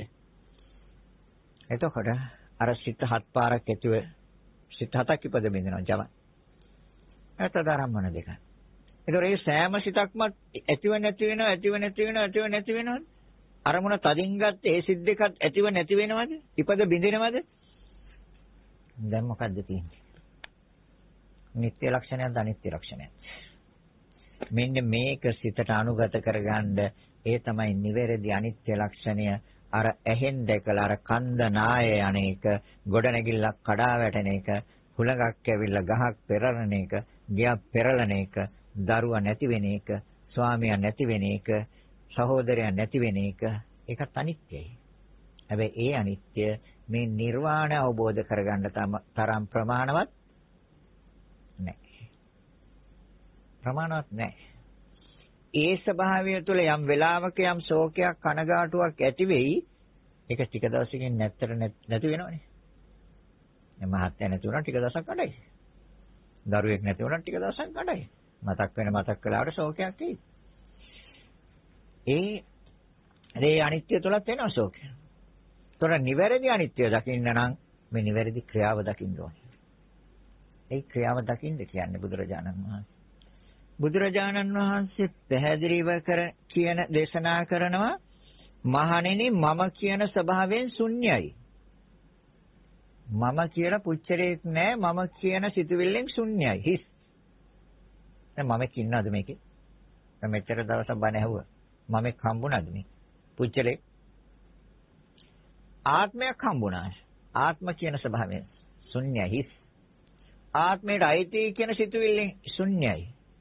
එතකොට අර සිත හත් පාරක් ඇතුව සිත හතක් ඉපද බින්දනවා ජම. එතදරම්මන දෙක. ඒතොර ඒ සෑම සිතක්ම ඇතිව නැති වෙනවා ඇතිව නැති වෙනවා ඇතිව නැති වෙනවද? අරමුණ තදින් ගත්ත ඒ සිත් දෙකත් ඇතිව නැති වෙනවද? ඉපද බින්දිනවද? දැන් මොකද්ද තියෙන්නේ? නිත්‍ය ලක්ෂණයක්ද අනිත්‍ය ලක්ෂණයක්ද? මෙන්න මේක සිතට අනුගත කරගන්න ඒ තමයි නිවැරදි අනිත්‍ය ලක්ෂණය. අර ඇහෙන් දැකලා අර කන්ද නාය අනේක ගොඩනැගිල්ලක් කඩා වැටෙන එක, හුලඟක් ඇවිල්ලා ගහක් පෙරලන එක, ගියක් පෙරලන එක, දරුවා නැති වෙන එක, ස්වාමියා නැති වෙන එක, සහෝදරයා නැති වෙන එක, ඒකත් අනිත්‍යයි. හැබැයි ඒ අනිත්‍ය මේ නිර්වාණය අවබෝධ කරගන්න තරම් ප්‍රමාණවත් නැහැ. ප්‍රමාණවත් නැහැ. ඒ ස්වභාවය තුළ යම් වෙලාවක යම් ශෝකයක් කනගාටුවක් ඇති වෙයි. ඒක ටික දවසකින් නැති වෙනවනේ. මේ මහත්ය නැති වුණා ටික දවසක් කඩයි. දරුවෙක් නැති වුණා ටික දවසක් කඩයි. මතක් කළාට ශෝකයක් එයි. ඒ අනිත්‍ය තුලත් වෙනවා ශෝකය. ඒතොර නිවැරදි අනිත්‍ය දකින්න නම් මේ නිවැරදි ක්‍රියාව දකින්න ඕනේ. ඒ ක්‍රියාව දකින්න කියන්නේ බුදුරජාණන් වහන්සේ. බුදුරජාණන් වහන්සේ පැහැදිලිව කියන දේශනා කරනවා මහණෙනි මම කියන ස්වභාවයෙන් ශුන්‍යයි. මම කියලා පුච්චරයක් නැහැ. මම කියන සිතුවිල්ලෙන් ශුන්‍යයි. හිස්. දැන් මමෙක් ඉන්නවද මේකේ? දැන් මෙච්චර දවසක් බණ ඇහුවා. මමෙක් හම්බුණාද මේ? පුච්චරේ ආත්මයක් හම්බුණා. ආත්ම කියන ස්වභාවයෙන් ශුන්‍යයි. හිස්. ආත්මයට අයිති කියන සිතුවිල්ලෙන් ශුන්‍යයි.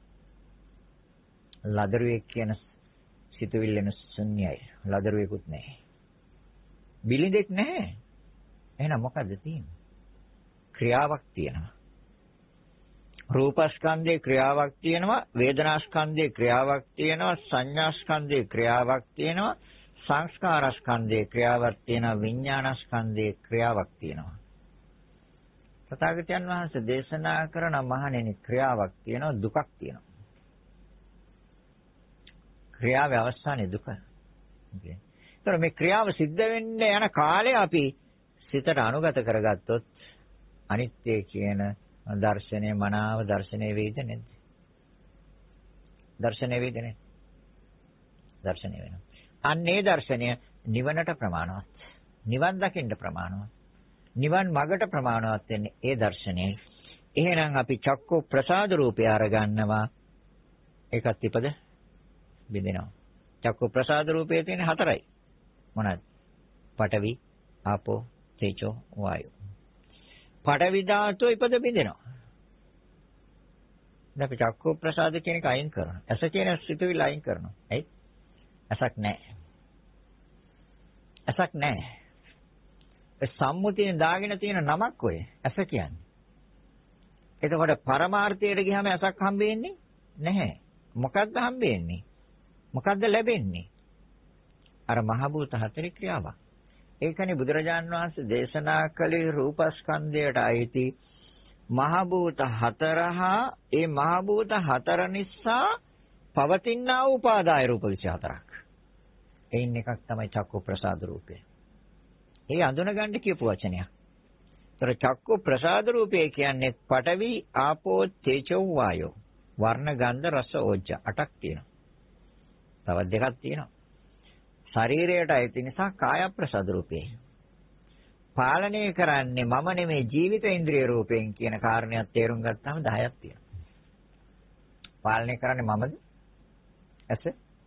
ලදරුවෙක් කියන සිතුවිල්ලෙන් ශුන්‍යයි. ලදරුවෙකුත් නැහැ. බිලිඳෙක් නැහැ. එහෙනම් මොකද්ද තියෙන්නේ? ක්‍රියාවක් තියෙනවා. රූපස්කන්ධේ ක්‍රියාවක් තියෙනවා, වේදනාස්කන්ධේ ක්‍රියාවක් තියෙනවා, සංඥාස්කන්ධේ ක්‍රියාවක් තියෙනවා, සංස්කාරස්කන්ධේ ක්‍රියාවක් තියෙනවා, විඥානස්කන්ධේ ක්‍රියාවක් තියෙනවා. තථාගතයන් වහන්සේ දේශනා කරන මහණෙනි ක්‍රියාවක් තියෙනවා, දුකක් තියෙනවා. ක්‍රියාවේ අවසානයේ දුක. ඒතර මේ ක්‍රියාව සිද්ධ වෙන්න යන කාලය අපි සිතට අනුගත කරගත්තොත් අනිත්‍ය කියන දර්ශනය මනාව දර්ශනය වේද නැද්ද? දර්ශනය වේද නැද්ද? දර්ශනය වෙනවා. අන්නේ දර්ශනය නිවනට ප්‍රමාණවත්. නිවන් දකින්න ප්‍රමාණවත්. නිවන් මගට ප්‍රමාණවත් වෙන්නේ ඒ දර්ශනයයි. එහෙනම් අපි චක්කු ප්‍රසාද රූපය අරගන්නවා. ඒකත් ඉපද බින්දිනවා. චක්කු ප්‍රසාද රූපයේ තියෙන හතරයි. මොනවාද? පඨවි, ආපෝ, තේජෝ, වායෝ. පඨවි ධාතුව ඉපද බින්දිනවා. දැන් අපි චක්කු ප්‍රසාද කියන එක අයින් කරනවා. ඇස කියන සිතුවිල්ල අයින් කරනවා. ඇයි? ඇසක් නැහැ. ඇසක් නැහැ. ඒ සම්මුතියෙන් දාගෙන තියෙන නමක් ඔය ඇස කියන්නේ. එතකොට පරමාර්ථයට ගියාම ඇසක් හම්බෙන්නේ නැහැ. මොකක්ද හම්බෙන්නේ? මොකක්ද ලැබෙන්නේ? අර මහ භූත හතරේ ක්‍රියාවක්. ඒකනේ බුදුරජාන් වහන්සේ දේශනා කළේ රූපස්කන්ධයට අයිති මහ භූත හතර හා ඒ මහ භූත හතර නිසා පවතිනා වූ උපාදාය රූප 24ක්. එයින් එකක් තමයි චක්කු ප්‍රසාද රූපය. ඒ අඳුනගන්න කියපු වචනයක්. ඒතර චක්කු ප්‍රසාද රූපය කියන්නේ පඨවි, ආපෝ, තේජෝ, වායෝ. වර්ණ, ගන්ධ, රස, ඕජ්ජ 8ක් තියෙනවා. තවත් දෙකක් තියෙනවා. ශරීරයට අයිති නිසා කාය ප්‍රසාද රූපේ. පාලනය කරන්නේ මම නෙමෙයි ජීවිත ඉන්ද්‍රිය රූපයෙන් කියන කාරණයක් තේරුම් ගත්තාම 10ක් තියෙනවා. පාලනය කරන්නේ මමද? ඇස.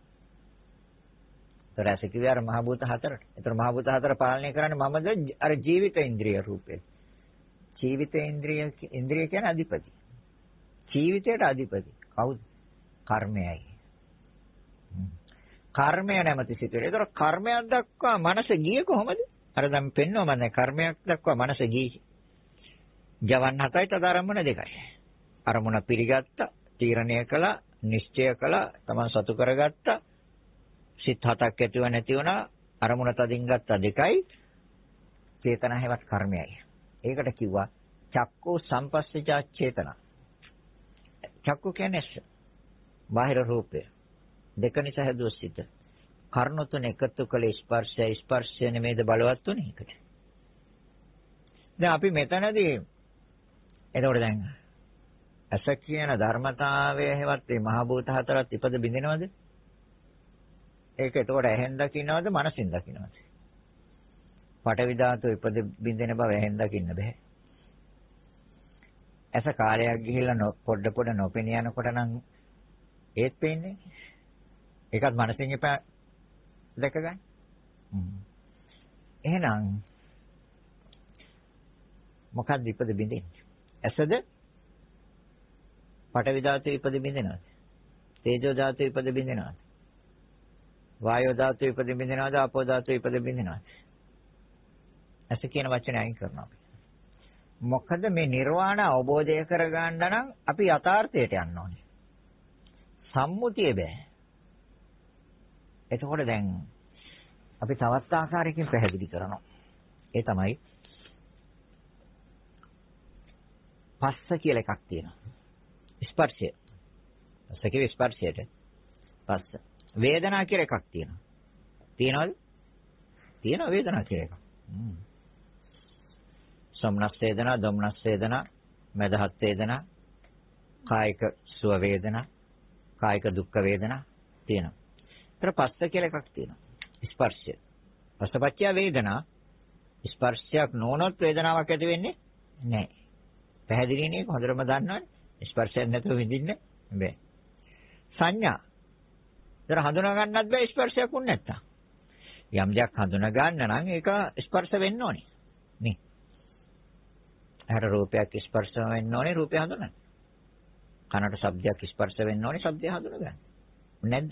ඒතර ඇස කිව්වේ අර මහ භූත හතරට. ඒතර මහ භූත හතර පාලනය කරන්නේ මමද අර ජීවිත ඉන්ද්‍රිය රූපේ. ජීවිත ඉන්ද්‍රිය කියන්නේ අධිපති. ජීවිතයට අධිපති කවුද? කර්මයයි. කර්මය නැමැති සිතුවේ. ඒතර කර්මයක් දක්වා මනස ගියේ කොහොමද? අර දැන් පෙන්වම නැහැ කර්මයක් දක්වා මනස ගියේ. ජවන් 7යි තද අරමුණ 2යි. අරමුණ පිළිගත්තා, තීරණය කළා, නිශ්චය කළා, තමන් සතු කරගත්තා. සිත් 7ක් ඇතිව නැති වුණා. අරමුණ තදින් ගත්තා 2යි. චේතනා හැවත් කර්මයයි. ඒකට කිව්වා චක්කෝ සම්පස්සජා චේතනා. චක්කු කියන්නේ බාහිර රූපය. දෙක නිසා හැදුව සිත. කර්ණ තුන එකතු කළ ස්පර්ශය නෙමෙයිද බලවත් උනේ ඒකට. දැන් අපි මෙතනදී එතකොට දැන් අස කියන ධර්මතාවය හැවත් මේ මහ භූත හතරත් ඉපද බින්දිනවද? ඒක එතකොට ඇහෙන් දකින්නවද මනසින් දකින්නවද? පඨවි ධාතු ඉපද බින්දින බව ඇහෙන් දකින්න බෑ. ඇස කාලයක් ගිහිල්ලා පොඩ නොපෙනිය යනකොට නම් ඒත් පේන්නේ. ඒකත් මනසින් එපා දැක ගන්න. එහෙනම් මොකක්ද ඉපද බින්දින්නේ? ඇසද? පඨවි ධාතු ඉපද බින්දිනවද? තේජෝ ධාතු ඉපද බින්දිනවද? වායෝ ධාතු ඉපද බින්දිනවද? ආපෝ ධාතු ඉපද බින්දිනවද? ඇස කියන වචනේ අයින් කරනවා අපි. මොකද මේ නිර්වාණ අවබෝධය කරගන්න නම් අපි යථාර්ථයට යන්න ඕනේ. සම්මුතිය බෑ. එතකොට දැන් අපි තවත් ආකාරයකින් පැහැදිලි කරනවා. ඒ තමයි පස්ස කියලා එකක් තියෙනවා. ස්පර්ශය. පස්ස කියේ ස්පර්ශයට. පස්ස. වේදනා කියලා එකක් තියෙනවා. තියෙනවද? තියෙනවා වේදනා කියලා එකක්. සොම්නස් වේදනා, දොම්නස් වේදනා, මදහත් වේදනා, කායික සුව වේදනා, කායික දුක්ඛ වේදනා තියෙනවා. ඒතර පස්ස කියලා එකක් තියෙනවා. ස්පර්ශය. පස්සපච්චය වේදනා. ස්පර්ශයක් නොනොත් වේදනාවක් ඇති වෙන්නේ නැහැ. පැහැදිලිනේ හොඳටම දන්නවනේ. ස්පර්ශයක් නැතුව විඳින්න බෑ. සංඥා. ඒතර හඳුනා ගන්නත් බෑ ස්පර්ශයක් වුණ නැත්තම්. යම් දෙයක් හඳුනා ගන්න නම් ඒක ස්පර්ශ වෙන්න ඕනේ. නේ. ඇහැට රූපයක් ස්පර්ශ වෙන්න ඕනේ රූපය හඳුනන්න. කනට ශබ්දයක් ස්පර්ශ වෙන්න ඕනේ ශබ්දය හඳුනා ගන්න. නැද්ද?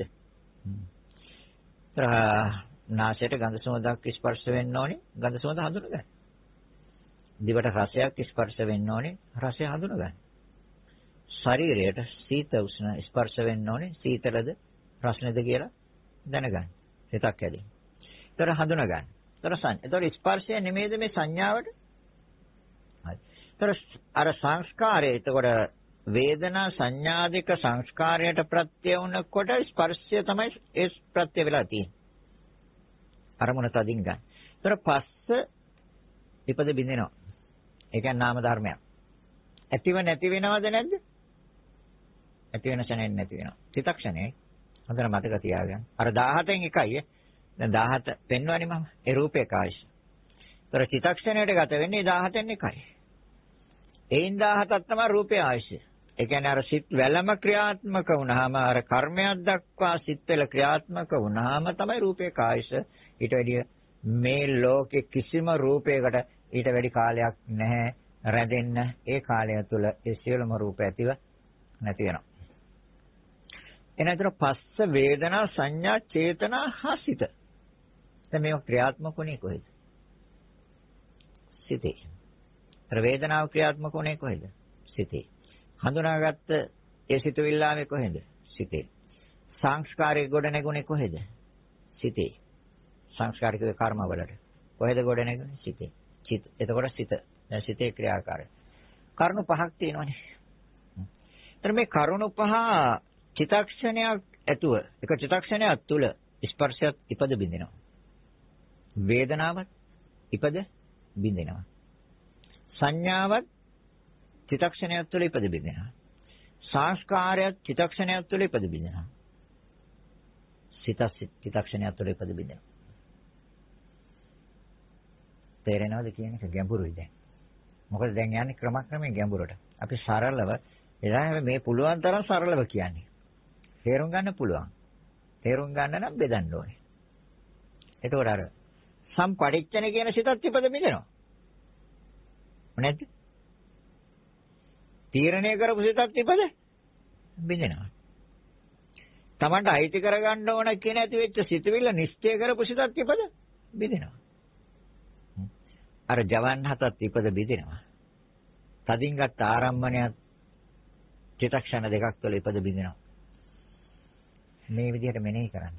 නාසයට ගඳ සුවඳක් ස්පර්ශ වෙන්න ඕනේ ගඳ සුවඳ හඳුනා ගන්න. දිවට රසයක් ස්පර්ශ වෙන්න ඕනේ රසය හඳුනා ගන්න. ශරීරයට සීත උෂ්ණ ස්පර්ශ වෙන්න ඕනේ සීතලද රස්නේද කියලා දැනගන්න. හිතක් ඇදී. ඒතර හඳුනා ගන්න. ඒතර ස්පර්ශය නෙමෙයිද මේ සංඥාවට? හරි. ඒතර අර සංස්කාරය එතකොට වේදනා සංඥාදික සංස්කාරයට ප්‍රත්‍ය වුණකොට ස්පර්ශය තමයි ඒ ප්‍රත්‍ය වෙලා තියෙන්නේ. අරමුණ තදින් ගන්න. ඒතර පස්ස ඉපද බින්දිනවා. ඒ කියන්නේ නාම ධර්මයක්. ඇතිව නැති වෙනවද නැද්ද? ඇති වෙන ශරණේ නැති වෙනවා. චිත්තක්ෂණේ හොඳට මතක තියාගන්න. අර 17න් එකයි. දැන් 17 පෙන්වන්නේ මම. ඒ රූපේ කායශ. ඒතර චිත්තක්ෂණයට ගත වෙන්නේ 17න් එකයි. ඒයින් 17ක් තමයි රූපේ ආයශය. ඒ කියන්නේ අර සිත් වැළම ක්‍රියාත්මක වුණාම අර කර්මයක් දක්වා සිත් වල ක්‍රියාත්මක වුණාම තමයි රූපේ කායශ. ඊට වැඩිය මේ ලෝකේ කිසිම රූපයකට ඊට වැඩි කාලයක් නැහැ රැඳෙන්න. ඒ කාලය තුල ඒ සියලුම රූප ඇතිව නැති වෙනවා. එනතර පස්ස වේදනා සංඥා චේතනා හසිත. දැන් මේක ක්‍රියාත්මක වුණේ කොහෙද? සිතේ. අර වේදනාව ක්‍රියාත්මක වුණේ කොහෙද? සිතේ. හඳුනාගත්ත ඒ සිතුවිල්ලාවේ කොහෙද? සිතේ. සංස්කාරයේ ගොඩ නැගුණේ කොහෙද? සිතේ. සංස්කාරික කර්ම වලට. කොහෙද ගොඩ නැගුණේ? සිතේ. එතකොට සිත. දැන් සිතේ ක්‍රියාකාරය. කරුණු පහක් තියෙනවානේ. එතන මේ කරුණු පහ චිත්තක්ෂණයක් ඇතුව එක චිත්තක්ෂණයක් තුල ස්පර්ශයත් ඉපද බින්දිනවා. වේදනාවත් ඉපද බින්දිනවා. සංඥාවත් චිත්තක්ෂණයක් තුළ ඉපද බින්දිනවා. සංස්කාරයත් චිත්තක්ෂණයක් තුළ ඉපද බින්දිනවා. චිත්තක්ෂණය තුළ ඉපද බිඳිනවා. තේරෙනවද කියන එක ගැඹුරුයි දැන්. මොකද දැන් යන්නේ ක්‍රමක්‍රමයෙන් ගැඹුරට. අපි සරලව එලා මේ පුළුවන් තරම් සරලව කියන්නේ. තේරුම් ගන්න පුළුවන්. තේරුම් ගන්න නම් බෙදන්න ඕනේ. එතකොට අර සම්පටිච්ඡන කියන සිතත් ඉපද බිඳිනවා. නැද්ද? තීරණය කරපු සිතත් ඉපද බිඳිනවා. Tamanට අයිති කරගන්න ඕන කියන ඇති වෙච්ච සිතවිල්ල නිශ්චය කරපු සිතත් ඉපද බිඳිනවා. අර ජවන් හතත් ඉපද බිඳිනවා. තදින් ගත්ත ආරම්භණයක් චිත්තක්ෂණ දෙකක් තුළ ඉපද බිඳිනවා. මේ විදිහට මෙනෙහි කරන්න.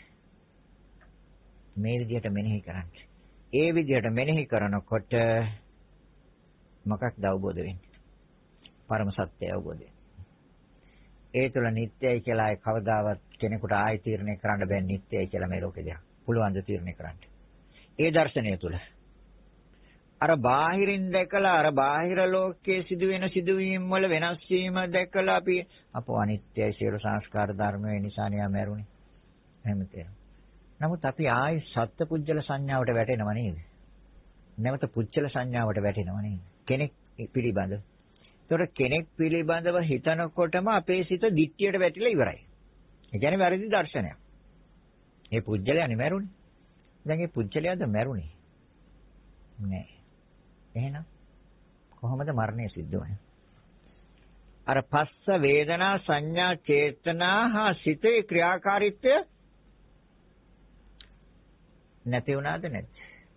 මේ විදිහට මෙනෙහි කරන්න. ඒ විදිහට මෙනෙහි කරනකොට මොකක්ද අවබෝධ වෙන්නේ? පරම සත්‍යය අවබෝධ වෙනවා. ඒ තුළ නිට්ටයයි කියලා කවදාවත් කෙනෙකුට ආයි තීරණය කරන්න බෑ නිට්ටයයි කියලා මේ ලෝකේ දෙයක්. පුළුවන් ද තීරණය කරන්න. ඒ දර්ශනය තුළ අර බාහිරින් දැකලා අර බාහිර ලෝකයේ සිදුවෙන සිදුවීම් වල වෙනස් වීම දැකලා අපි අපෝ අනිත්‍යයි සියලු සංස්කාර ධර්ම වේ නිසා නියම ඇරුණේ. එහෙම තේරෙනවා. නමුත් අපි ආයි සත්‍ය පුජ්‍යල සංඥාවට වැටෙනව නේද? නැවත පුජ්‍යල සංඥාවට වැටෙනව නේද? කෙනෙක් පිළිබඳ. ඒතකොට කෙනෙක් පිළිබඳව හිතනකොටම අපේ සිත දිට්ඨියට වැටිලා ඉවරයි. ඒ කියන්නේ වැරදි දර්ශනයක්. මේ පුජ්‍යලයනේ මැරුණේ. දැන් මේ පුජ්‍යලයාද මැරුණේ? නෑ. එහෙනම් කොහොමද මරණය සිද්ධ වෙන්නේ? අර පස්ස වේදනා සංඥා චේතනා හා සිතේ ක්‍රියාකාරීත්වය නැති වුණාද නැද්ද?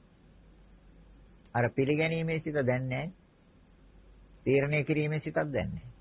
අර පිළිගැනීමේ සිත දැන් නැහැ. තීරණය කිරීමේ සිතක් දැන් නැහැ.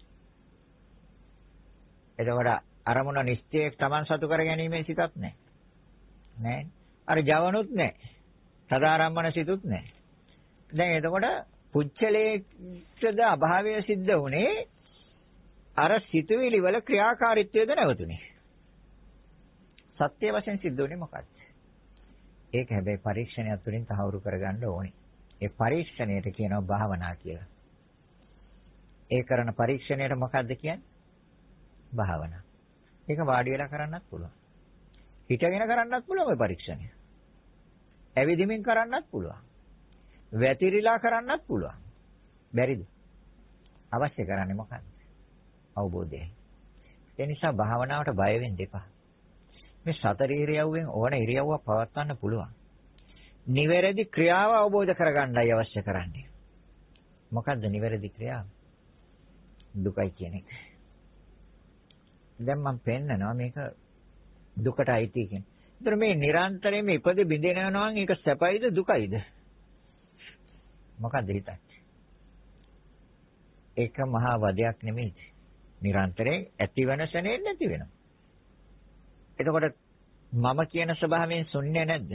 එතකොට අරමුණ නිශ්චය Taman සතු කර ගැනීමේ සිතක් නැහැ. නැහැ. අර ජවනුත් නැහැ. සදාරම්මන සිතුත් නැහැ. දැන් එතකොට පුච්චලේටද අභාවය සිද්ධ වුණේ අර සිතුවිලි වල ක්‍රියාකාරීත්වයද නැවතුනේ. සත්‍ය වශයෙන් සිද්ධ වුණේ මොකක්ද? ඒක හැබැයි පරීක්ෂණයක් තුළින් තහවුරු කරගන්න ඕනේ. ඒ පරීක්ෂණයට කියනවා භාවනා කියලා. ඒ කරන පරීක්ෂණයට මොකක්ද කියන්නේ? භාවනා. ඒක වාඩි වෙලා කරන්නත් පුළුවන්. හිටගෙන කරන්නත් පුළුවන් ওই පරීක්ෂණය. ඇවිදිමින් කරන්නත් පුළුවන්. වැතිරිලා කරන්නත් පුළුවන්. බැරිද? අවශ්‍ය කරන්නේ මොකක්ද? අවබෝධයයි. ඒ නිසා භාවනාවට බය වෙන්න එපා. මේ සතර ඉරියව්වෙන් ඕන ඉරියව්වක් පවත්වන්න පුළුවන්. නිවැරදි ක්‍රියාව අවබෝධ කරගන්නයි අවශ්‍ය කරන්නේ. මොකද්ද නිවැරදි ක්‍රියාව? දුකයි කියන එක. දැන් මම පෙන්නනවා මේක දුකට අයිති කියන්නේ. ඒතර මේ නිරන්තරයෙන්ම ඉපද බිඳිනවා නම් ඒක සැපයිද දුකයිද? මොකද්ද හිතන්නේ? ඒක මහා වදයක් නෙමෙයි. නිරන්තරයෙන් ඇති වෙන ශනේ නැති වෙනවා. එතකොට මම කියන ස්වභාවයෙන් ශුන්‍ය නැද්ද?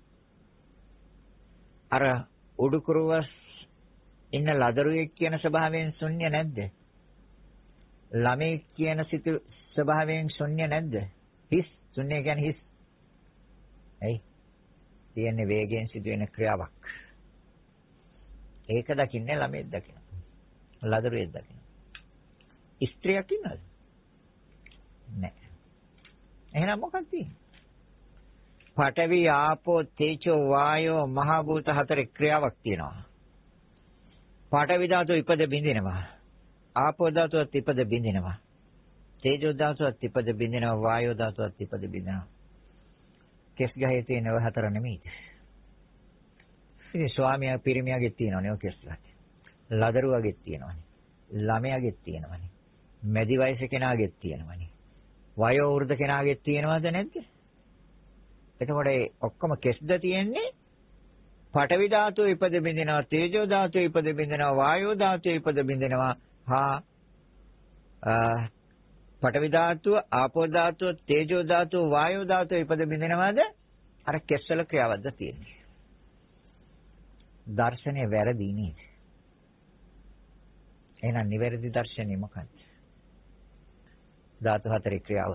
අර උඩුකුරුව ඉන්න ලදරුවෙක් කියන ස්වභාවයෙන් ශුන්‍ය නැද්ද? ළමයි කියන ස්වභාවයෙන් ශුන්‍ය නැද්ද? හිස් ශුන්‍ය කියන්නේ හිස්. ඇයි? තියෙන්නේ වේගයෙන් සිදුවෙන ක්‍රියාවක්. ඒක දකින්නේ ළමෙක් දකින්න. ලදරුවෙක් දකින්න. ස්ත්‍රියක් ඉන්නවද? නැහැ. එහෙනම් මොකක්ද තියෙන්නේ? පඨවි ආපෝ තේජෝ වායෝ මහ භූත හතරේ ක්‍රියාවක් තියෙනවා. පඨවි ධාතුව ඉපද බින්දිනවා. ආපෝ ධාතුවත් ඉපද බින්දිනවා. තේජෝ ධාතුවත් ඉපද බින්දිනවා. වායෝ ධාතුවත් ඉපද බින්දිනවා. කෙස් ගහේ තියෙන ඔය හතර නෙමෙයි. ඉතින් ස්වාමියා පිරිමියාගේ තියෙනවනේ ඔය කෙස් ගහ. ලදරුවාගේ තියෙනවනේ. ළමයාගේ තියෙනවනේ. මැදි වයසේ කෙනාගේ තියෙනවනේ. වයෝ වෘද්ධ කෙනාගේ තියෙනවද නැද්ද? එතකොට ඔක්කොම කෙස්ද තියෙන්නේ? පඨවි ධාතුව ඉපද බින්දිනවා, තේජෝ ධාතුව ඉපද බින්දිනවා, වායෝ ධාතුව ඉපද බින්දිනවා. පඨවි ධාතුව, ආපෝ ධාතුව, තේජෝ ධාතුව, වායෝ ධාතුව ඉපද බින්දිනවද? අර කෙස්වල ක්‍රියාවක්ද තියෙන්නේ. දර්ශනය වැරදි නේද? එහෙනම් නිවැරදි දර්ශනය මොකක්ද? ධාතු හතරේ ක්‍රියාව.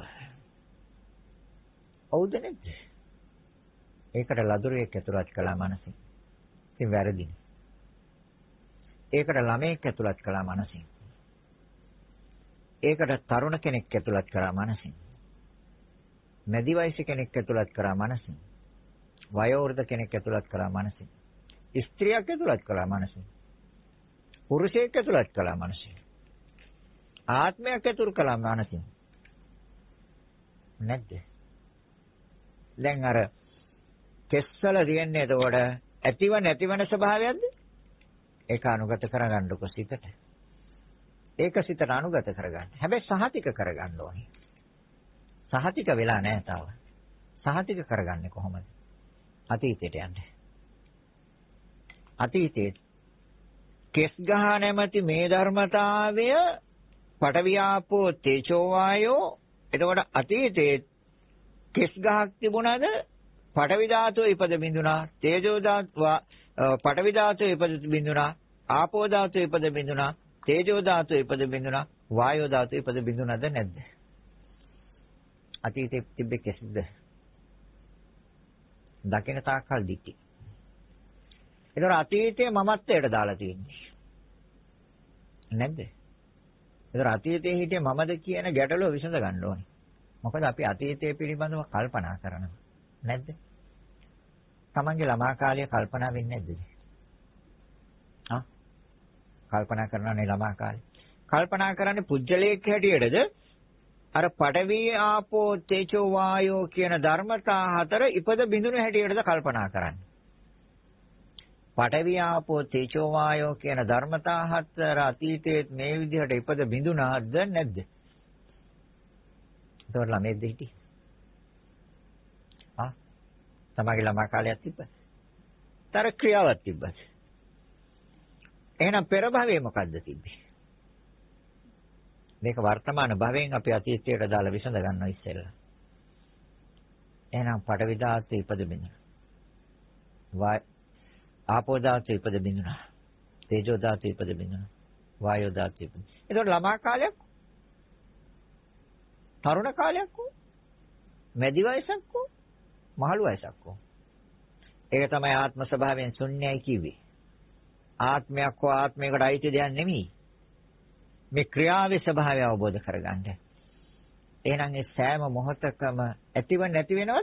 හවුද නැද්ද? ඒකට ලදරුවෙක් ඇතුළත් කළා මනසින්. ඉතින් වැරදිනේ. ඒකට ළමයෙක් ඇතුළත් කළා මනසින්. ඒකට තරුණ කෙනෙක් ඇතුළත් කළා මනසින්. මැදි වයසේ කෙනෙක් ඇතුළත් කරා මනසින්. වයෝවෘද්ධ කෙනෙක් ඇතුළත් කරා මනසින්. ස්ත්‍රියක් ඇතුළත් කළා මනසින්. පුරුෂයෙක් ඇතුළත් කළා මනසින්. ආත්මයක් ඇතුළත් කළා මනසින්. නැද්ද? දැන් අර කෙස්සල තියෙන්නේ එතකොට ඇතිව නැතිවන ස්වභාවයක්ද? ඒක අනුගත කරගන්නකො සිතට. ඒක සිතට අනුගත කරගන්න. හැබැයි සහතික කරගන්න ඕනේ. සහතික වෙලා නැහැ තාම. සහතික කරගන්නේ කොහොමද? අතීතයට යන්නේ. අතීතයේ කෙස් ගහ නැමැති මේ ධර්මතාවය පටවියාපෝ තේජෝ වායෝ. එතකොට අතීතයේ කෙස් ගහක් තිබුණාද? පටවි ධාතුව ඉපද බිඳුනා. තේජෝ ධාතුව පටවි ධාතුව ඉපද බිඳුනා. ආපෝ ධාතුව ඉපද බිඳුනා. තේජෝ ධාතුව ඉපද බිඳුනා. වායෝ ධාතුව ඉපද බිඳුනාද නැද්ද? අතීතයේ තිබ්බේ කෙස්ද? දකින තාක්කල් දික්ටි. ඒතර අතීතයේ මමත්වයට දාලා තියෙන්නේ. නැද්ද? ඒතර අතීතයේ හිටියේ මමද කියන ගැටලුව විසඳ ගන්න ඕනේ. මොකද අපි අතීතයේ පිළිබඳව කල්පනා කරනවා. නැද්ද? තමන්ගේ ළමා කාලය කල්පනා වෙන්නේ නැද්ද? කල්පනා කරනනේ ළමා කාලේ. කල්පනා කරන්නේ පුජ්‍යලේඛ හැටියටද? අර පඨවි ආපෝ තේජෝ වායෝ කියන ධර්මතා හතර ඉපද බිඳුන හැටියටද කල්පනා කරන්නේ. පඨවි ආපෝ තේජෝ වායෝ කියන ධර්මතා හතර අතීතයේ මේ විදිහට ඉපද බිඳුනාද නැද්ද? ඒතකොට ළමෙක්ද හිටියේ? තමගේ ළමා කාලයක් තිබ්බද? තර ක්‍රියාවක් තිබ්බද? එහෙනම් පෙර භවයේ මොකද්ද තිබ්බේ? මේක වර්තමාන භවයෙන් අපි අතීතයට දාලා විසඳ ගන්නවා ඉස්සෙල්ලා. එහෙනම් පඨවි ධාතු ඉපද බිඳුනා. ආපෝ ධාතු ඉපද බිඳුනා. තේජෝ ධාතු ඉපද බිඳුනා. වායෝ ධාතු ඉපද. එතකොට ළමා කාලයක්, තරුණ කාලයක්, මැදි වයසක්, මහලු වයසක්. ඒක තමයි ආත්ම ස්වභාවයෙන් ශුන්‍යයි කිව්වේ. ආත්මයක් හෝ ආත්මයකට අයිති දෙයක් නෙමෙයි. මේ ක්‍රියාවේ ස්වභාවය අවබෝධ කරගන්න. එහෙනම් ඒ සෑම මොහොතකම ඇතිව නැති වෙනවද?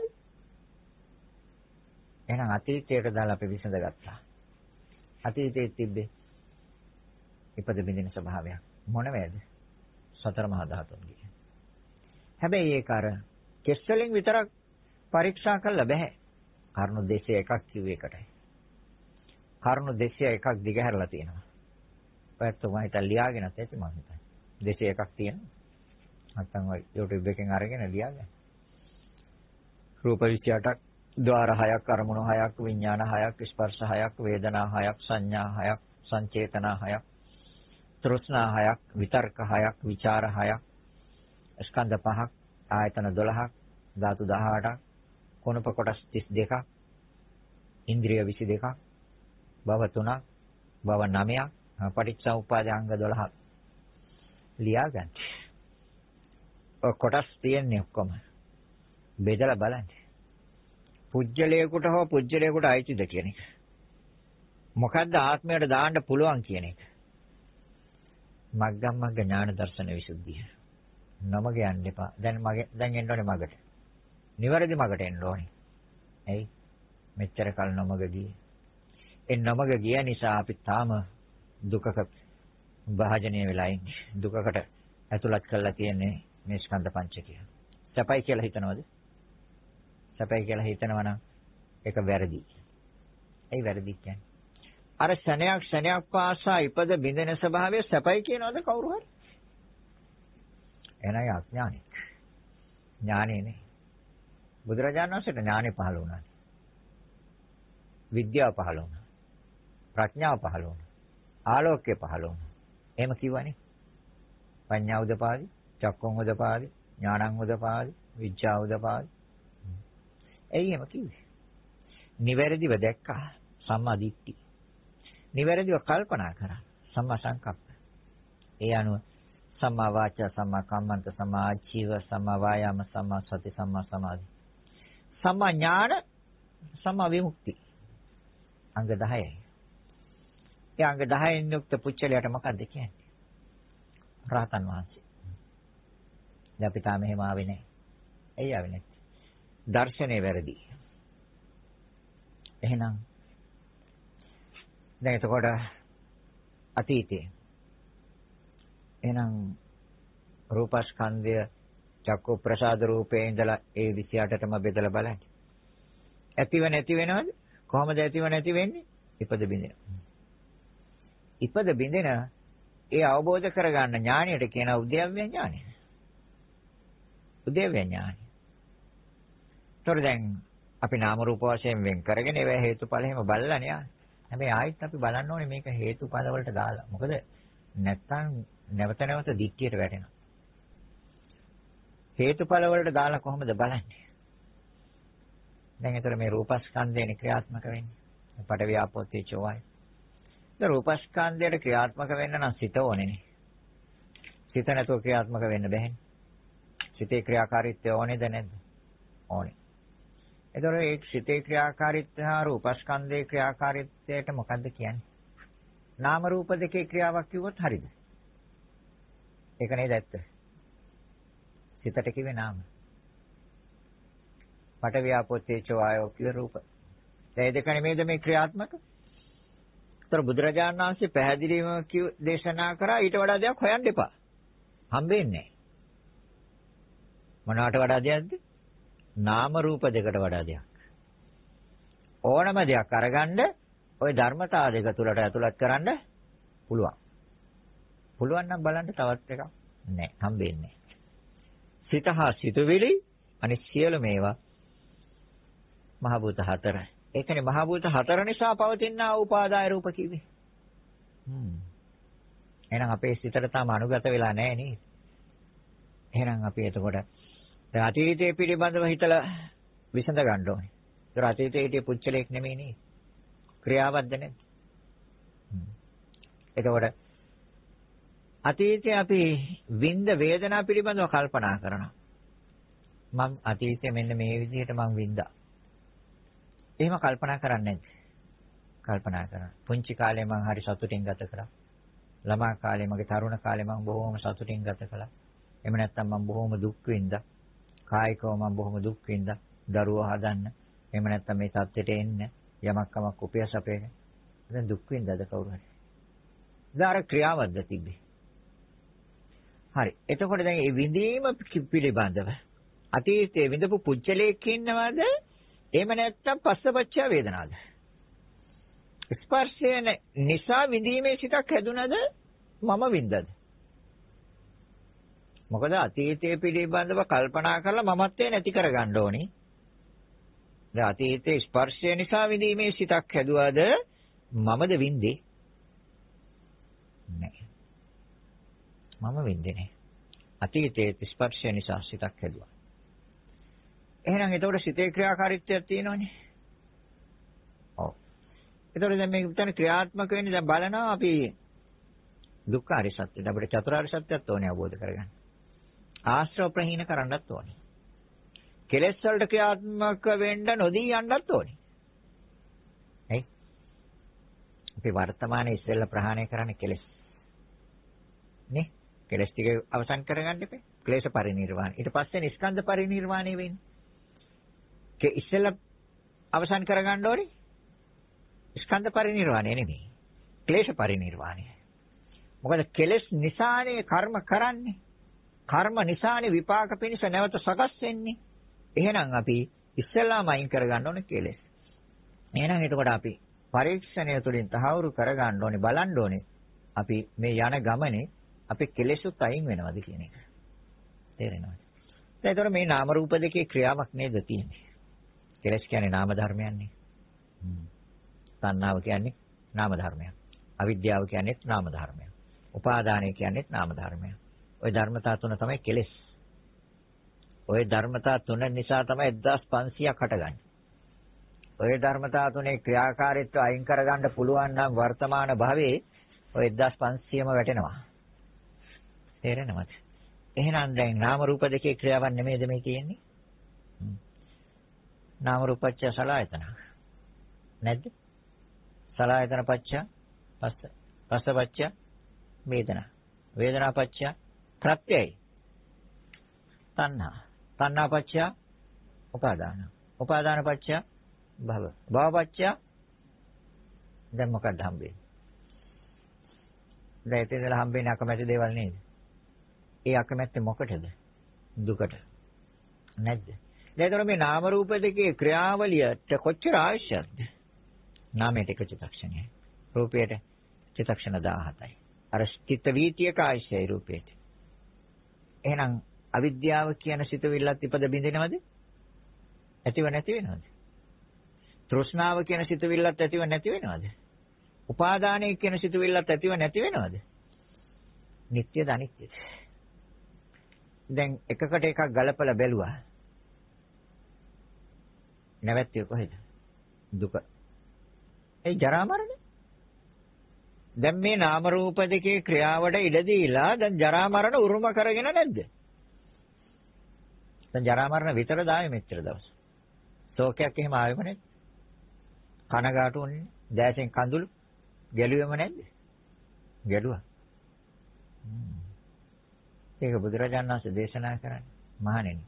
එහෙනම් අතීතයට දාලා අපි විසඳගත්තා. අතීතයේ තිබ්බේ ඉපද බින්දින ස්වභාවයක්. මොන වේද? සතර මහා ධාතුන්ගේ. හැබැයි ඒක අර කෙස්සලෙන් විතරක් පරීක්ෂා කළා බෑ. කරුණු 201ක් කිව්ව එකටයි. කරුණු 201ක් දිගහැරලා තියෙනවා. ඔයත් මම හිතා ලියාගෙනත් ඇති මම හිතන්නේ. 201ක් තියෙනවා. නැත්තම් ඔය YouTube එකෙන් අරගෙන ලියාගන්න. රූප 28ක්, ద్వාර 6ක්, අරමුණු 6ක්, විඥාන 6ක්, ස්පර්ශ 6ක්, වේදනා 6ක්, සංඥා 6ක්, සංචේතනා 6ක්, තෘෂ්ණා 6ක්, විතර්ක 6ක්, විචාර 6ක්, ස්කන්ධ 5ක්, ආයතන 12ක්, ධාතු 18ක්, කොනප කොටස් 32ක්, ඉන්ද්‍රිය 22ක්, භව 3ක්, භව 9ක්, පටිච්චසමුප්පාද අංග 12ක් ලියා ගන්න. ඔය කොටස් තියෙන්නේ ඔක්කොම බෙදලා බලන්න. පුජ්‍යලයකට හෝ පුජ්‍යලයකට අයිතිද කියන එක. මොකද්ද ආත්මයට දාන්න පුළුවන් කියන එක. මග්ගමග්ග ඥාන දර්ශන විසුද්ධිය. නමග යන්න එපා. දැන් එන්න ඕනේ මගට. නිවැරදි මගට එන්න ඕනේ. ඇයි? මෙච්චර කල් නමග ගියේ. ඒ නමග ගිය නිසා අපි තාම දුකක භාජනය වෙලා ඉන්නේ. දුකකට ඇතුළත් කරලා තියෙන්නේ මේ ස්කන්ධ පංචකය. සැපයි කියලා හිතනවද? සැපයි කියලා හිතනවා නම් ඒක වැරදි. ඒ වැරදි කියන්නේ. අර ශණයක් පාසා ඉපද බිඳෙන ස්වභාවය සැපයි කියනවද කවුරු හරි? එනයි අඥානෙ. ඥානෙ නේ. බුදුරජාණන් වහන්සේට ඥානෙ පහළ වුණා. විද්‍යාව පහළ වුණා. ප්‍රඥාව පහළ වුණා. ආලෝකය පහළ වුණා. එහෙම කිව්වනේ. පඤ්ඤා උදපාදි, චක්කම් උදපාදි, ඥානං උදපාදි, විඥා උදපාදි. එයි එහෙම කිව්වේ. නිවැරදිව දැක්කා සම්මා දිට්ඨි. නිවැරදිව කල්පනා කරා සම්මා සංකප්ප. ඒ අනුව සම්මා වාචා, සම්මා කම්මන්ත, සම්මා ආජීව, සම්මා වායාම, සම්මා සති, සම්මා සමාධි. සම්මා ඥාන, සම්මා විමුක්ති. අංග 10යි. ඒ අංග 10න් යුක්ත පුච්චලයට මොකක්ද කියන්නේ? රහතන් වහන්සේ. දැන් අපි තාම එහෙම ආවේ නැහැ. ඇයි ආවේ නැත්තේ? දර්ශනේ වැරදි. එහෙනම් දැන් එතකොට අතීතේ එහෙනම් රූපස්කන්ධය චක්කු ප්‍රසාද රූපේ ඉඳලා ඒ 28ටම බෙදලා බලන්න. ඇතිව නැති වෙනවද? කොහොමද ඇතිව නැති වෙන්නේ? ඉපද බින්දින. ඉපද බින්දින ඒ අවබෝධ කරගන්න ඥාණයට කියන උද්‍යව්‍ය ඥානය. උද්‍යව්‍ය ඥානය. ඒතොර දැන් අපි නාම රූප වශයෙන් වෙන් කරගෙන ඒවා හේතුඵල එහෙම බලලානේ ආ. හැබැයි ආයෙත් අපි බලන්න ඕනේ මේක හේතුඵල වලට දාලා. මොකද නැත්තම් නැවත නැවත දික්කියට වැටෙනවා. හේතුඵල වලට දාලා කොහොමද බලන්නේ? දැන් ඒතර මේ රූපස්කන්ධයනේ ක්‍රියාත්මක වෙන්නේ. පඨවි ආපෝ තේජෝ වායු. ඒ රූපස්කන්ධයට ක්‍රියාත්මක වෙන්න නම් සිත ඕනේනේ. සිත නැතුව ක්‍රියාත්මක වෙන්න බැහැ. සිතේ ක්‍රියාකාරීත්වය ඕනේද නැද්ද? ඕනේ. ඒතර ඒ සිතේ ක්‍රියාකාරීත්වය හා රූපස්කන්ධයේ ක්‍රියාකාරීත්වයට මොකද්ද කියන්නේ? නාම රූප දෙකේ ක්‍රියාවක් කිව්වොත් හරිද? ඒක නේද ඇත්ත? සිතට කිව්වේ නාම. පඨවි ආපෝ තේජෝ ආයෝ කිය රූප. ඒ දෙක නෙමෙයිද මේ ක්‍රියාත්මක? ඒතර බුදුරජාණන් වහන්සේ පැහැදිලිවම දේශනා කරා ඊට වඩා දෙයක් හොයන්න එපා. හම්බෙන්නේ නැහැ. මොනවට වඩා දෙයක්ද? නාම රූප දෙකට වඩා දෙයක්. ඕනම දෙයක් අරගන්න ওই ධර්මතාව දෙක තුලට ඇතුළත් කරන්න පුළුවන්. පුළුවන් නම් බලන්න තවත් එකක් නැහැ. හම්බෙන්නේ නැහැ. සිත හා සිතුවිලි අනිත් සියලු මේවා මහ භූත හතර. ඒ කියන්නේ මහ භූත හතර නිසා පවතිනා උපාදාය රූප කිව්වේ. එහෙනම් අපේ සිතට තාම අනුගත වෙලා නැහැ නේද? එහෙනම් අපි එතකොට දැන් අතීතයේ පිළිබඳව හිතලා විසඳ ගන්න ඕනේ. ඒතර අතීතයේ හිටිය පුච්චලයක් නෙමෙයි නේ. ක්‍රියාවක්ද නැද්ද? එතකොට අතීතයේ අපි විඳ වේදනා පිළිබඳව කල්පනා කරනවා. මම අතීතයේ මෙන්න මේ විදිහට මම විඳා. එහෙම කල්පනා කරන්නේ නැද්ද? කල්පනා කරනවා. පුංචි කාලේ මම හරි සතුටින් ගත කරා. ළමා කාලේ මගේ තරුණ කාලේ මම බොහොම සතුටින් ගත කළා. එහෙම නැත්නම් මම බොහොම දුක් විඳා. කායිකව මම බොහොම දුක් විඳා. දරුවෝ හදන්න. එහෙම නැත්නම් මේ තත්ත්වයට එන්න යමක් කමක් උපයස අපේ. දැන් දුක් විඳාද කවුරු හරි? දාර ක්‍රියාවක්ද තිබ්බේ? හරි. එතකොට දැන් මේ විඳීම පිළිබඳව අතීතයේ විඳපු පුච්චලයක් ඉන්නවද? එහෙම නැත්නම් පස්සපච්චය වේදනාවද? ස්පර්ශය නිසා විඳීමේ සිතක් හැදුනද? මම විඳද? මොකද අතීතයේ පිළිබඳව කල්පනා කරලා මමත්වේ නැති කරගන්න ඕනේ. දැන් අතීතයේ ස්පර්ශය නිසා විඳීමේ සිතක් හැදුවද? මමද විඳේ? නැහැ. මම විඳින්නේ නැහැ. අතීතයේ ස්පර්ශය නිසා සිතක් හැදුවා. එහෙනම් ඒතකොට සිතේ ක්‍රියාකාරීත්වයක් තියෙනවනේ. ඔව්. ඒතකොට දැන් මේක උතන ක්‍රියාත්මක වෙන්නේ දැන් බලනවා අපි දුක්ඛාරිය සත්‍ය. අපිට චතුරාර්ය සත්‍යයත් ඕනේ අවබෝධ කරගන්න. ආශ්‍රව ප්‍රහීන කරන්නත් ඕනේ. කෙලෙස් වලට ක්‍රියාත්මක වෙන්න නොදී යන්නත් ඕනේ. එයි. අපි වර්තමානයේ ඉස්සෙල්ලා ප්‍රහාණය කරන්නේ කෙලෙස්. නේ? කෙලෙස් ටික අවසන් කරගන්න එපේ. ක්ලේශ පරිණිරවාණය. ඊට පස්සේ ස්කන්ධ පරිණිරවාණය වෙන්නේ. ඉස්සෙල්ලා අවසන් කරගන්න ඕනේ. ස්කන්ධ පරිණිරවාණය නෙමෙයි. ක්ලේශ පරිණිරවාණය. මොකද කෙලෙස් නිසානේ කර්ම කරන්නේ. කර්ම නිසානේ විපාක පිණිස නැවත සකස් වෙන්නේ. එහෙනම් අපි ඉස්සෙල්ලාම අයින් කරගන්න ඕනේ කෙලෙස්. එහෙනම් එතකොට අපි පරීක්ෂණය තුළින් තහවුරු කරගන්න ඕනේ බලන්න ඕනේ. අපි මේ යන ගමනේ අපි කෙලෙසුත් අයින් වෙනවද කියන එක. තේරෙනවද? එතකොට මේ නාම රූප දෙකේ ක්‍රියාවක් නේද තියෙන්නේ. කෙලෙස් කියන්නේ නාම ධර්මයන්නේ. තණ්හාව කියන්නේ නාම ධර්මයක්. අවිද්‍යාව කියන්නේ නාම ධර්මයක්. උපාදානය කියන්නේ නාම ධර්මයක්. ওই ධර්මතා තුන තමයි කෙලෙස්. ওই ධර්මතා තුන නිසා තමයි 1500ක් හටගන්නේ. ওই ධර්මතා තුනේ ක්‍රියාකාරීත්වය අයින් කරගන්න පුළුවන් නම් වර්තමාන භවයේ ওই 1500ම වැටෙනවා. තේරෙනවද? එහෙනම් දැන් නාම රූප දෙකේ ක්‍රියාවක් නෙමෙයිද මේ තියෙන්නේ? නාම රූපච්ඡ සලආයතන. නැද්ද? සලආයතන පච්ඡ පස්ස. පස්ස පච්ඡ වේදනා. වේදනා පච්ඡ ප්‍රත්‍යයයි. තණ්හා. තණ්හා පච්ඡ උපාදාන. උපාදාන පත්‍ය භව. භව පත්‍ය දැන් මොකක්ද හම්බෙන්නේ? දැන් එතනදලා හම්බෙන්නේ අකමැති දේවල් නේද? ඒ අකමැත්ත මොකටද? දුකට. නැද්ද? දැන් මේ නාම රූප දෙකේ ක්‍රියාවලියට කොච්චර අවශ්‍යද? නාමයට එක චිත්තක්ෂණයයි. රූපයට චිත්තක්ෂණ 17යි. අර චිත්ත වීතියක අවශ්‍යයි රූපයට. එහෙනම් අවිද්‍යාව කියන සිතුවිල්ලත් ඉපද බින්දිනවද? ඇතිව නැති වෙනවද? තෘෂ්ණාව කියන සිතුවිල්ලත් ඇතිව නැති වෙනවද? උපාදානය කියන සිතුවිල්ලත් ඇතිව නැති වෙනවද? නිට්ටයද අනිත්‍යද? දැන් එකකට එකක් ගලපලා බැලුවා. නැවැත්තිය කොහෙද? දුක. ඒ ජරා මරණ. දැන් මේ නාම රූප දෙකේ ක්‍රියාවට ඉඩ දීලා දැන් ජරා මරණ උරුම කරගෙන නැද්ද? දැන් ජරා මරණ විතරද ආවේ මෙච්චර දවස්. ශෝකයක් එහෙම ආවෙම නැද්ද? කනගාටු වුණේ, දැසෙන් කඳුළු ගැලුවෙම නැද්ද? ගැලුවා. ඒක බුදුරජාණන් වහන්සේ දේශනා කරන්නේ මහණෙනි.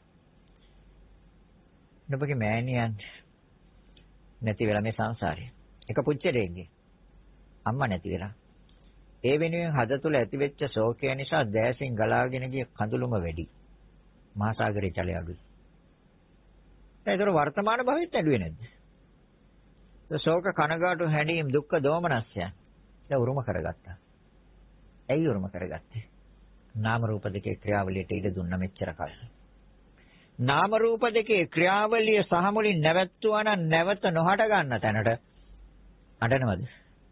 නුඹගේ මෑණියන් නැති වෙලා මේ සංසාරේ. එක පුච්චරේගේ අම්මා නැති වෙලා. ඒ වෙනුවෙන් හද තුල ඇතිවෙච්ච ශෝකය නිසා දැසින් ගලාගෙන ගිය කඳුළුම වැඩි. මහා සාගරයේ ජලය අඩුයි. ඒතර වර්තමාන භවෙත් ඇඩුවේ නැද්ද? ශෝක කනගාටු හැඬීම් දුක්ඛ දෝමනස්ය. දැන් උරුම කරගත්තා. ඇයි උරුම කරගත්තේ? නාම රූප දෙකේ ක්‍රියාවලියට ඉඩ දුන්න මෙච්චර කල්. නාම රූප දෙකේ ක්‍රියාවලිය සහ මුලින් නැවැත්තුවා නම් නැවත නොහට ගන්න තැනට අඬනවද?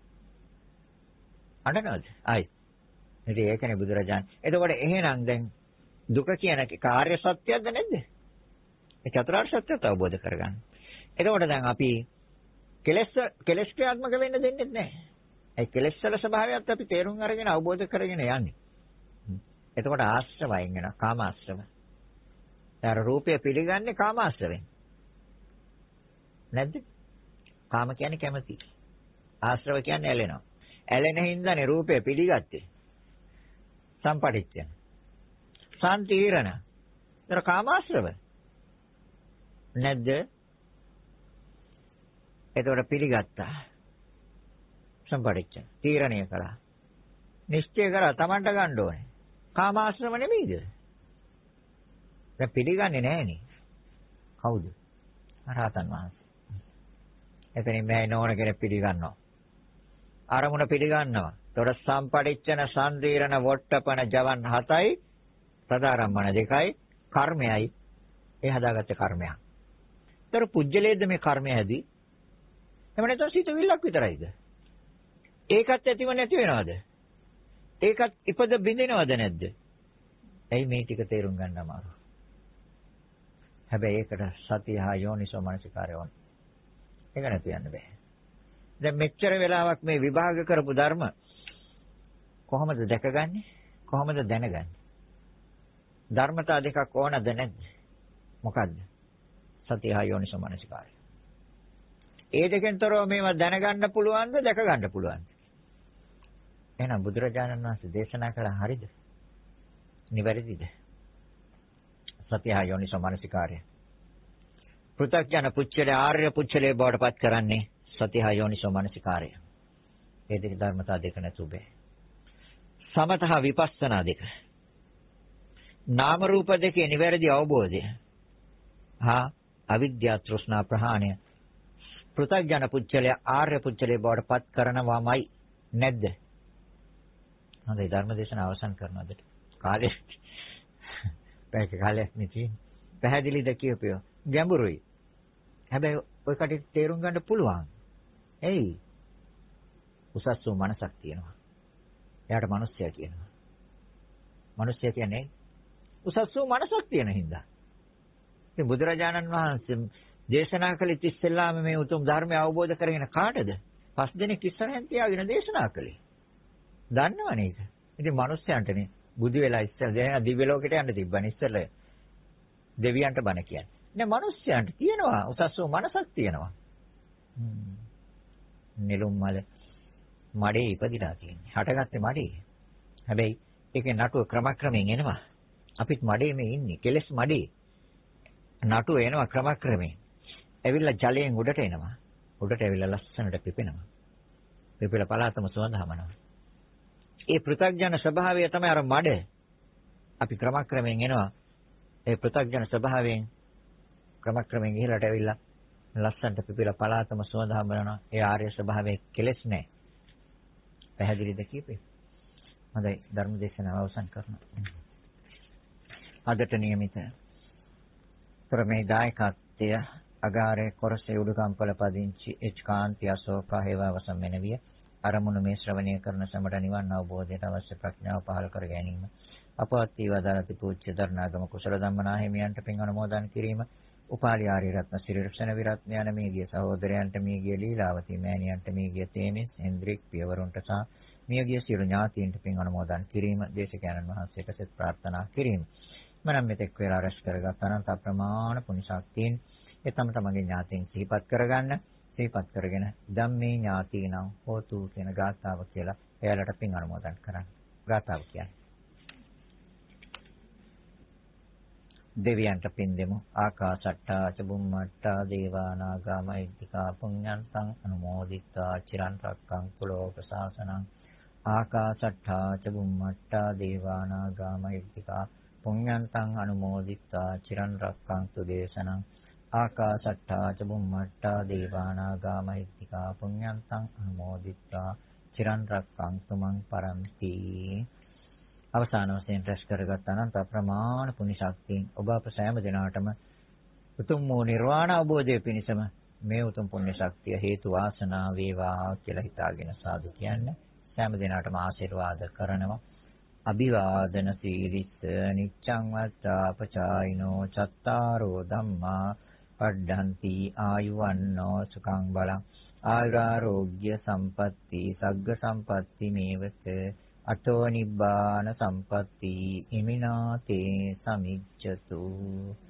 අඬනවද? ආයි. ඉතින් ඒකනේ බුදුරජාණන්. එතකොට එහෙනම් දැන් දුක කියන කාර්ය සත්‍යයක්ද නැද්ද? ඒ චතුරාර්ය සත්‍යයත් අවබෝධ කරගන්න. එතකොට දැන් අපි කෙලෙස් ක්‍රියාත්මක වෙන්න දෙන්නේ නැහැ. ඒ කෙලෙස් වල ස්වභාවයත් අපි තේරුම් අරගෙන අවබෝධ කරගෙන යන්නේ. එතකොට ආශ්‍රවයෙන් වෙනවා කාම ආශ්‍රව. අර රූපය පිළිගන්නේ කාම ආශ්‍රවෙන්. නැද්ද? කාම කියන්නේ කැමැති. ආශ්‍රව කියන්නේ ඇලෙනවා. ඇලෙන හින්දානේ රූපය පිළිගත්තේ. සම්පටිච්ඡන. සම්තීරණ. ඒතර කාම ආශ්‍රව. නැද්ද? එතකොට පිළිගත්තා. සම්පටිච්ඡන. තීරණය කළා. නිශ්චය කරා Tamanට ගන්න ඕනේ. කාම ආශ්‍රම නෙමෙයිද? දැන් පිළිගන්නේ නැහෙනේ. කවුද? රහතන් වහන්සේ. එතනින් මේ නෝන කෙනෙක් පිළිගන්නවා. අරමුණ පිළිගන්නවා. තොර සම්පටිච්ඡන සම්දීරණ වොට්ටපන ජවන් 7යි සදාරම්මන 2යි කර්මයයි. ඒ හදාගත්ත කර්මයක්. ඒතර පුජ්‍යලේද මේ කර්මය හැදී? එහෙම නැත්නම් සිතුවිල්ලක් විතරයිද? ඒකත් ඇතිව නැති වෙනවද? ඒකත් ඉපද බින්දිනවද නැද්ද? ඇයි මේ ටික තේරුම් ගන්න අමාරු? හැබැයි ඒකට සතිය හා යෝනිසෝ මනසිකාරය ඕන. ඒක නැති යන්න බෑ. දැන් මෙච්චර වෙලාවක් මේ විභාග කරපු ධර්ම කොහොමද දැකගන්නේ? කොහොමද දැනගන්නේ? ධර්මතා දෙකක් ඕනද නැද්ද? මොකද්ද? සතිය හා යෝනිසෝ මනසිකාරය. ඒ දෙකෙන් තොරව මේවා දැනගන්න පුළුවන්ද දැක ගන්න පුළුවන්ද? එහෙනම් බුදුරජාණන් වහන්සේ දේශනා කළා හරිද? නිවැරදිද? සතිය හා යෝනිසෝ මනසිකාරය. පෘථග්ජන පුච්චලේ ආර්ය පුච්චලේ බවට පත් කරන්නේ සතිය හා යෝනිසෝ මනසිකාරය. මේ දෙක ධර්මතා දෙක නැතුව බෑ. සමතහ විපස්සනා දෙක. නාම රූප දෙකේ නිවැරදි අවබෝධය. හා අවිද්‍යා තෘෂ්ණා ප්‍රහාණය. පෘථග්ජන පුච්චලේ ආර්ය පුච්චලේ බවට පත් කරනවාමයි නැද්ද? හොඳයි ධර්ම දේශන අවසන් කරනවාද? කාලේ පැයක කාලයක් නෙති. පැහැදිලිද කියපියෝ? ගැඹුරුයි. හැබැයි ඔය කටි තේරුම් ගන්න පුළුවන්. එයි. උසස් වූ මනසක් තියෙනවා. එයාට මිනිස්සයා කියනවා. මිනිස්සයා කියන්නේ උසස් වූ මනසක් තියෙන හින්දා. ඉතින් බුදුරජාණන් වහන්සේ දේශනා කළේ ඉස්සෙල්ලාම මේ උතුම් ධර්මය අවබෝධ කරගෙන කාටද? 5 දෙනෙක් ඉස්සරහින් තියාගෙන දේශනා කළේ. දන්නවනේ ඒක. ඉතින් මිනිස්යන්ටනේ බුදු වෙලා ඉස්සර දැන් දිව්‍ය ලෝකෙට යන්න තිබ්බනේ ඉස්සෙල්ලා. දෙවියන්ට බණ කියන්නේ. නේ මිනිස්යන්ට තියෙනවා උසස් වූ මනසක් තියෙනවා. නෙළුම් මල මඩේ ඉපදිලා තියෙන්නේ. හටගත්තේ මඩේ. හැබැයි ඒකේ නටුව ක්‍රමක්‍රමයෙන් එනවා. අපිත් මඩේ මේ ඉන්නේ. කෙලස් මඩේ. නටු එනවා ක්‍රමක්‍රමයෙන්. ඇවිල්ලා ජලයෙන් උඩට එනවා. උඩට ඇවිල්ලා ලස්සනට පිපෙනවා. පිපිලා පලාතම සුවඳ හමනවා. ඒ පෘථග්ජන ස්වභාවය තමයි අර මඩ. අපි ක්‍රමක්‍රමයෙන් එනවා. ඒ පෘථග්ජන ස්වභාවයෙන් ක්‍රමක්‍රමයෙන් ඉහළට ඇවිල්ලා ලස්සනට පිපිලා පලාතම සුවඳ හමනවා. ඒ ආර්ය ස්වභාවයේ කෙලෙස් නැහැ. පැහැදිලිද කියපේ? හොඳයි ධර්ම දේශනාව අවසන් කරනවා. අදට නියමිත ප්‍රමේ දායකත්වය අගාරේ කොරසේ උඩුකම්පල පදිංචි එච්.කාන්ති අශෝක හේවාවසම් මෙනවිය අරමුණු මේ ශ්‍රවණය කරන සමට නිවන් අවබෝධයට අවශ්‍ය ප්‍රඥාව පහළ කර ගැනීම අපවත් වේදාලති පූජ්‍ය දරණාගම කුසල ධම්මනා හිමියන්ට පින් අනුමෝදන් කිරීම උපාලි ආර්ය රත්න ශිරීක්ෂණ විරත්නයන මේගිය සහෝදරයන්ට මේගිය ලීලාවතී මෑණියන්ට මේගිය තේමිස් හෙන්ද්‍රික් පියවරුන්ට සහ මේගිය සියලු ඥාතීන්ට පින් අනුමෝදන් කිරීම දේශකයන්න් වහන්සේට සෙත් ප්‍රාර්ථනා කිරීම මනම් මෙතෙක් වේලා රැස් කරගත් අනන්ත අප්‍රමාණ පුණ්‍ය ශක්තියින් ඒ තම තමන්ගේ ඥාතීන් සිහිපත් කරගන්න සිහිපත් කරගෙන ධම්මේ ඥාතීනම් හෝතු කියන ගාථාව කියලා එයාලට පින් අනුමෝදන් කරන්න. ගාථාව කියන්නේ දෙවියන්ට පින් දෙමු. ආකාශට්ටා චුම්මට්ටා දේවා නාග මහිද්దికා පුඤ්ඤන්තං අනුමෝදිත්වා චිරන් රැක්කන්තු ලෝක සාසනං. ආකාශට්ටා චුම්මට්ටා දේවා නාග මහිද්దికා පුඤ්ඤන්තං අනුමෝදිත්වා චිරන් රැක්කන්තු දේශනං. ආකාශට්ටා චුම්මට්ටා දේවා නාග මහිද්దికා පුඤ්ඤන්තං අනුමෝදිත්වා චිරන් රැක්කන්තු මං පරන්ති. අවසාන වශයෙන් රැස් කරගත් අනන්ත අප්‍රමාණ පුණ්‍ය ශක්තියෙන් ඔබ අප සෑම දිනාටම උතුම් වූ නිර්වාණ අවබෝධය පිණිසම මේ උතුම් පුණ්‍ය ශක්තිය හේතු වාසනා වේවා කියලා හිතාගෙන සාදු කියන්නේ සෑම දිනාටම ආශිර්වාද කරනවා. අභිවාදන සීලිස නිච්ඡං වත්තාපචායිනෝ චත්තාරෝ ධම්මා පඩ්ඩන්ති ආයුවන්නෝ සුඛං බලං ආයුරාෝග්‍ය සම්පatti සග්ග සම්පatti මේවත අතෝ නිබ්බාන සම්පatti ඉමිනාතේ සමිච්ඡතු